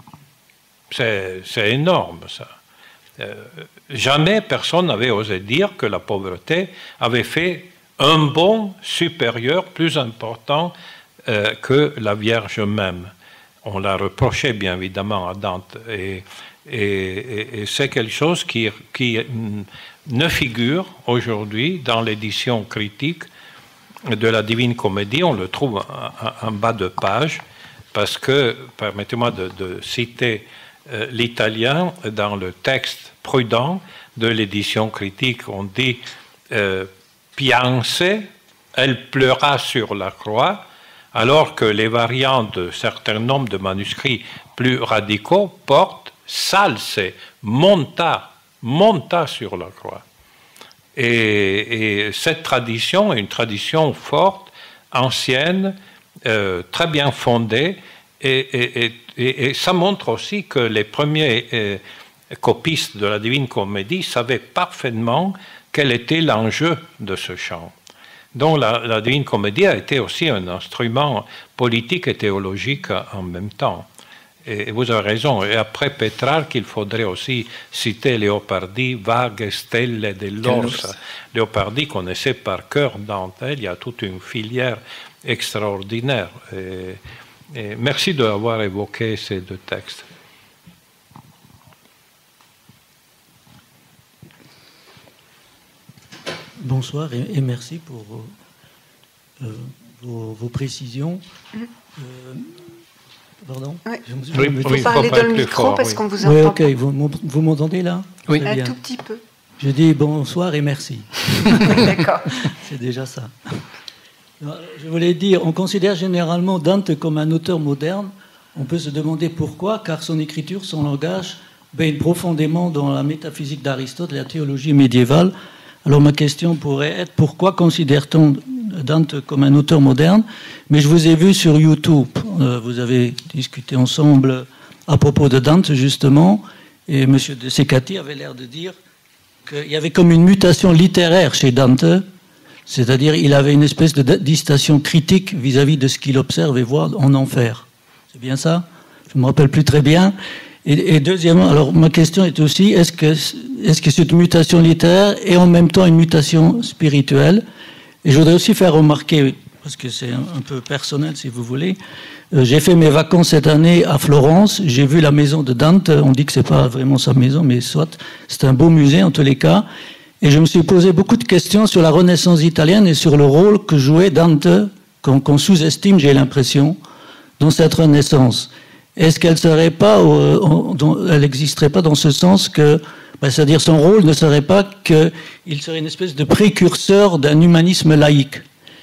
C'est, c'est énorme, ça. Euh, jamais personne n'avait osé dire que la pauvreté avait fait un bond supérieur, plus important euh, que la Vierge même. On l'a reproché, bien évidemment, à Dante. Et, et, et, et c'est quelque chose qui... qui ne figure aujourd'hui dans l'édition critique de la Divine Comédie, on le trouve en, en bas de page, parce que, permettez-moi de, de citer euh, l'italien, dans le texte prudent de l'édition critique, on dit euh, « pianse », elle pleura sur la croix, alors que les variantes de certains nombres de manuscrits plus radicaux portent « salse », monta, monta sur la croix. Et, et cette tradition est une tradition forte, ancienne, euh, très bien fondée, et, et, et, et ça montre aussi que les premiers euh, copistes de la Divine Comédie savaient parfaitement quel était l'enjeu de ce chant. Donc la, la Divine Comédie a été aussi un instrument politique et théologique en même temps. Et vous avez raison. Et après Pétrarque, il faudrait aussi citer Leopardi, Vague stelle dell'Orsa. Leopardi connaissait par cœur Dante. Il y a toute une filière extraordinaire. Et, et merci d'avoir évoqué ces deux textes. Bonsoir et, et merci pour euh, vos, vos précisions. Euh, Pardon oui. Je oui, vous parlez dans le micro fort, parce oui. qu'on vous entend. Oui, ok. Vous, vous m'entendez là? Oui, un bien. Tout petit peu. Je dis bonsoir et merci. D'accord. C'est déjà ça. Je voulais dire, on considère généralement Dante comme un auteur moderne. On peut se demander pourquoi, car son écriture, son langage baigne profondément dans la métaphysique d'Aristote et la théologie médiévale. Alors ma question pourrait être, pourquoi considère-t-on Dante comme un auteur moderne? Mais je vous ai vu sur YouTube, euh, vous avez discuté ensemble à propos de Dante justement, et M. de Secati avait l'air de dire qu'il y avait comme une mutation littéraire chez Dante, c'est-à-dire il avait une espèce de distinction critique vis-à-vis de ce qu'il observe et voit en enfer. C'est bien ça? Je ne me rappelle plus très bien. Et, et deuxièmement, alors ma question est aussi, est-ce que, est-ce que cette mutation littéraire est en même temps une mutation spirituelle? Et je voudrais aussi faire remarquer, parce que c'est un, un peu personnel si vous voulez, euh, j'ai fait mes vacances cette année à Florence, j'ai vu la maison de Dante, on dit que c'est pas vraiment sa maison, mais soit, c'est un beau musée en tous les cas, et je me suis posé beaucoup de questions sur la Renaissance italienne et sur le rôle que jouait Dante, qu'on, qu'on sous-estime, j'ai l'impression, dans cette Renaissance. Est-ce qu'elle serait pas, euh, elle n'existerait pas dans ce sens que, ben, c'est-à-dire son rôle ne serait pas qu'il serait une espèce de précurseur d'un humanisme laïque?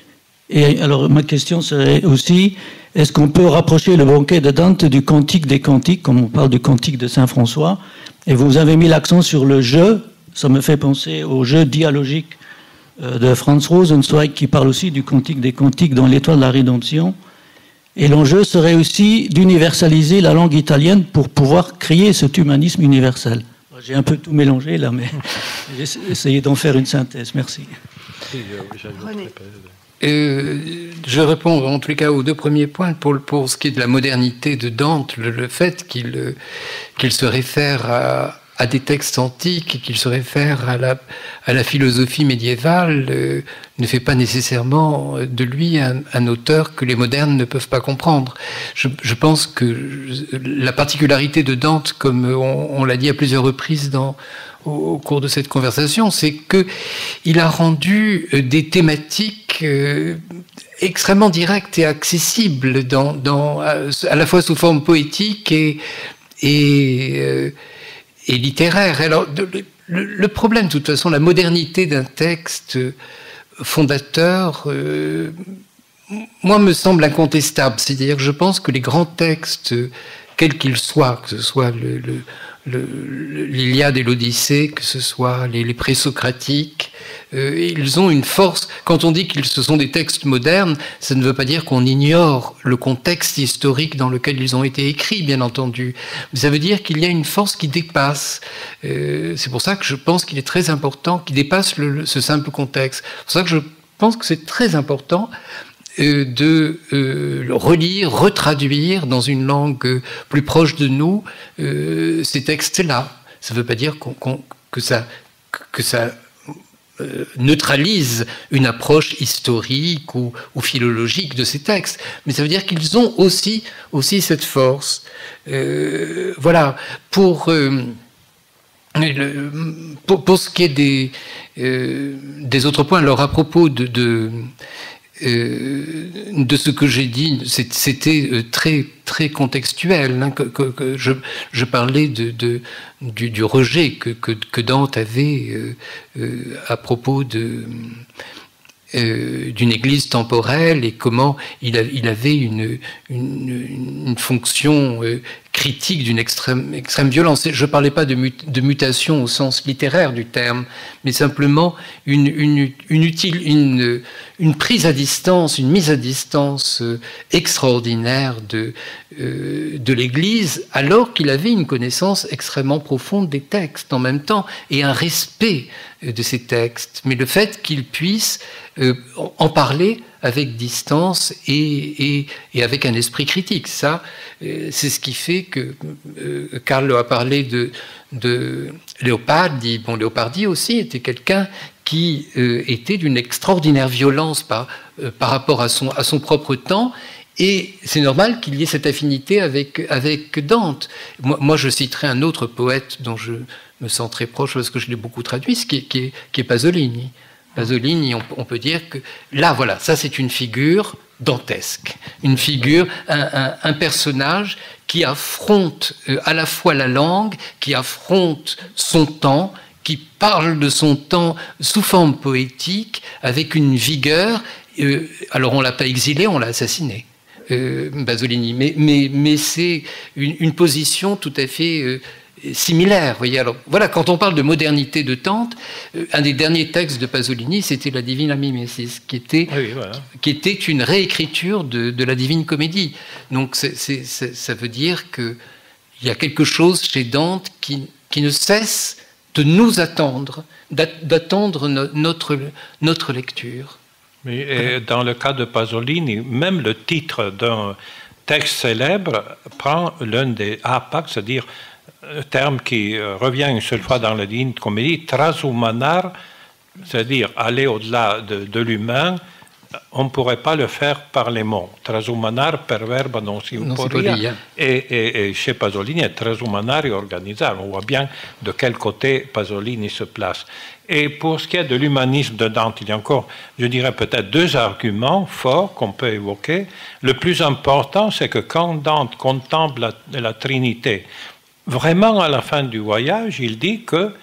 Et alors ma question serait aussi, est-ce qu'on peut rapprocher le banquet de Dante du Cantique des Cantiques, comme on parle du Cantique de Saint François? Et vous avez mis l'accent sur le jeu, ça me fait penser au jeu dialogique de Franz Rosenzweig qui parle aussi du Cantique des Cantiques dans l'Étoile de la Rédemption. Et l'enjeu serait aussi d'universaliser la langue italienne pour pouvoir créer cet humanisme universel. J'ai un peu tout mélangé là, mais j'ai essayé d'en faire une synthèse. Merci. René. Euh, je réponds en tous les cas aux deux premiers points. Pour, pour ce qui est de la modernité de Dante, le, le fait qu'il, qu'il se réfère à, à des textes antiques et qu'il se réfère à la, à la philosophie médiévale euh, ne fait pas nécessairement de lui un, un auteur que les modernes ne peuvent pas comprendre. Je, je pense que la particularité de Dante, comme on, on l'a dit à plusieurs reprises dans, au, au cours de cette conversation, c'est qu'il a rendu des thématiques euh, extrêmement directes et accessibles, dans, dans, à la fois sous forme poétique et, et euh, et littéraire. Alors, le, le problème, de toute façon, la modernité d'un texte fondateur, euh, moi, me semble incontestable. C'est-à-dire que je pense que les grands textes, quels qu'ils soient, que ce soit le, le, le, l'Iliade et l'Odyssée, que ce soit les, les présocratiques, euh, ils ont une force. Quand on dit qu'ils ce sont des textes modernes, ça ne veut pas dire qu'on ignore le contexte historique dans lequel ils ont été écrits, bien entendu. Mais ça veut dire qu'il y a une force qui dépasse. Euh, c'est pour ça que je pense qu'il est très important, qui dépasse le, le, ce simple contexte. C'est pour ça que je pense que c'est très important Euh, de euh, relire, retraduire dans une langue euh, plus proche de nous euh, ces textes-là. Ça ne veut pas dire qu'on, qu'on, que ça, que ça euh, neutralise une approche historique ou, ou philologique de ces textes, mais ça veut dire qu'ils ont aussi, aussi cette force. Euh, voilà. Pour, euh, le, pour, pour ce qui est des, euh, des autres points, alors à propos de... de euh, de ce que j'ai dit, c'était très, très contextuel. Hein, que, que, que je, je parlais de, de, du, du rejet que, que, que Dante avait euh, euh, à propos de... Euh, d'une église temporelle et comment il, a, il avait une, une, une fonction euh, critique d'une extrême, extrême violence. Je ne parlais pas de, mut, de mutation au sens littéraire du terme, mais simplement une, une, une, utile, une, une prise à distance, une mise à distance euh, extraordinaire de, euh, de l'Église, alors qu'il avait une connaissance extrêmement profonde des textes en même temps, et un respect de ces textes. Mais le fait qu'il puisse euh, en parler avec distance et, et, et avec un esprit critique, ça, euh, c'est ce qui fait que euh, Carlo a parlé de, de Leopardi. Bon, Leopardi aussi était quelqu'un qui euh, était d'une extraordinaire violence par, euh, par rapport à son, à son propre temps. Et c'est normal qu'il y ait cette affinité avec, avec Dante. Moi, moi, je citerai un autre poète dont je me sens très proche parce que je l'ai beaucoup traduit, qui est, qui est, qui est Pasolini. Pasolini, on, on peut dire que là, voilà, ça c'est une figure dantesque, une figure, un, un, un personnage qui affronte euh, à la fois la langue, qui affronte son temps, qui parle de son temps sous forme poétique, avec une vigueur. Euh, alors on l'a pas exilé, on l'a assassiné. Euh, Pasolini, mais, mais, mais c'est une, une position tout à fait euh, similaire. Voyez. Alors, voilà, quand on parle de modernité de Dante, euh, un des derniers textes de Pasolini, c'était la Divina Mimesis, qui était, oui, voilà. qui était une réécriture de, de la Divine Comédie. Donc c'est, c'est, c'est, ça veut dire qu'il y a quelque chose chez Dante qui, qui ne cesse de nous attendre, d'attendre no, notre, notre lecture. Mais dans le cas de Pasolini, même le titre d'un texte célèbre prend l'un des apax, c'est-à-dire un terme qui revient une seule fois dans la Divine Comédie, trasumanar, c'est-à-dire aller au-delà de, de l'humain. On ne pourrait pas le faire par les mots. Trasumanar per verba non si uporia. Et, et, et chez Pasolini, trasumanar et organizar. On voit bien de quel côté Pasolini se place. Et pour ce qui est de l'humanisme de Dante, il y a encore, je dirais peut-être deux arguments forts qu'on peut évoquer. Le plus important, c'est que quand Dante contemple la, la Trinité, vraiment à la fin du voyage, il dit que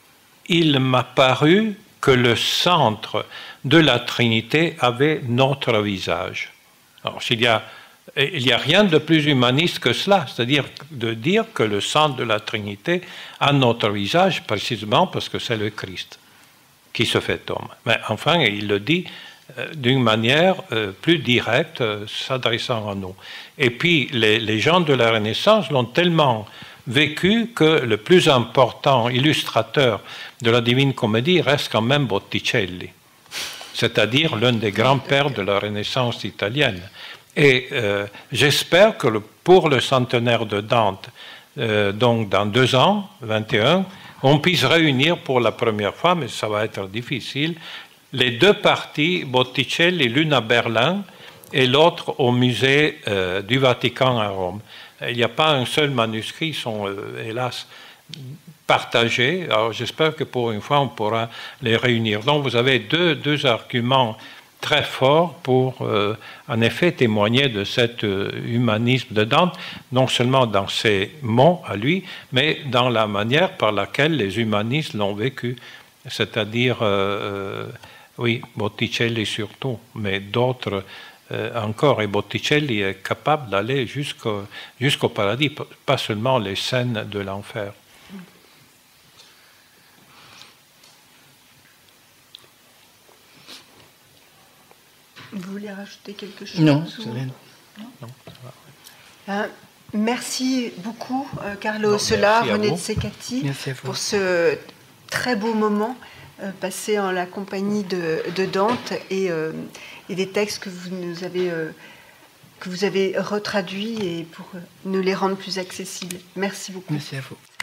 il m'a paru que le centre de la Trinité avait notre visage. Alors, s'il y a, il n'y a rien de plus humaniste que cela, c'est-à-dire de dire que le centre de la Trinité a notre visage, précisément parce que c'est le Christ qui se fait homme. Mais enfin, il le dit euh, d'une manière euh, plus directe, euh, s'adressant à nous. Et puis, les, les gens de la Renaissance l'ont tellement vécu que le plus important illustrateur de la Divine Comédie reste quand même Botticelli, c'est-à-dire l'un des grands-pères de la Renaissance italienne. Et euh, j'espère que le, pour le centenaire de Dante, euh, donc dans deux ans, vingt et un, on puisse réunir pour la première fois, mais ça va être difficile, les deux parties, Botticelli, l'une à Berlin et l'autre au musée euh, du Vatican à Rome. Il n'y a pas un seul manuscrit, ils sont euh, hélas partagés. Alors j'espère que pour une fois on pourra les réunir. Donc vous avez deux, deux arguments très forts pour euh, en effet témoigner de cet euh, humanisme de Dante, non seulement dans ses mots à lui, mais dans la manière par laquelle les humanistes l'ont vécu. C'est-à-dire, euh, euh, oui, Botticelli surtout, mais d'autres Euh, encore, et Botticelli est capable d'aller jusqu'au, jusqu'au paradis, pas seulement les scènes de l'enfer. Vous voulez rajouter quelque chose? Non, ou... c'est rien. Non, ça va. Euh, merci beaucoup, euh, Carlo Ossola, René de Secati, pour ce très beau moment euh, passé en la compagnie de, de Dante et euh, et des textes que vous nous avez, euh, que vous avez retraduits et pour nous les rendre plus accessibles. Merci beaucoup. Merci à vous.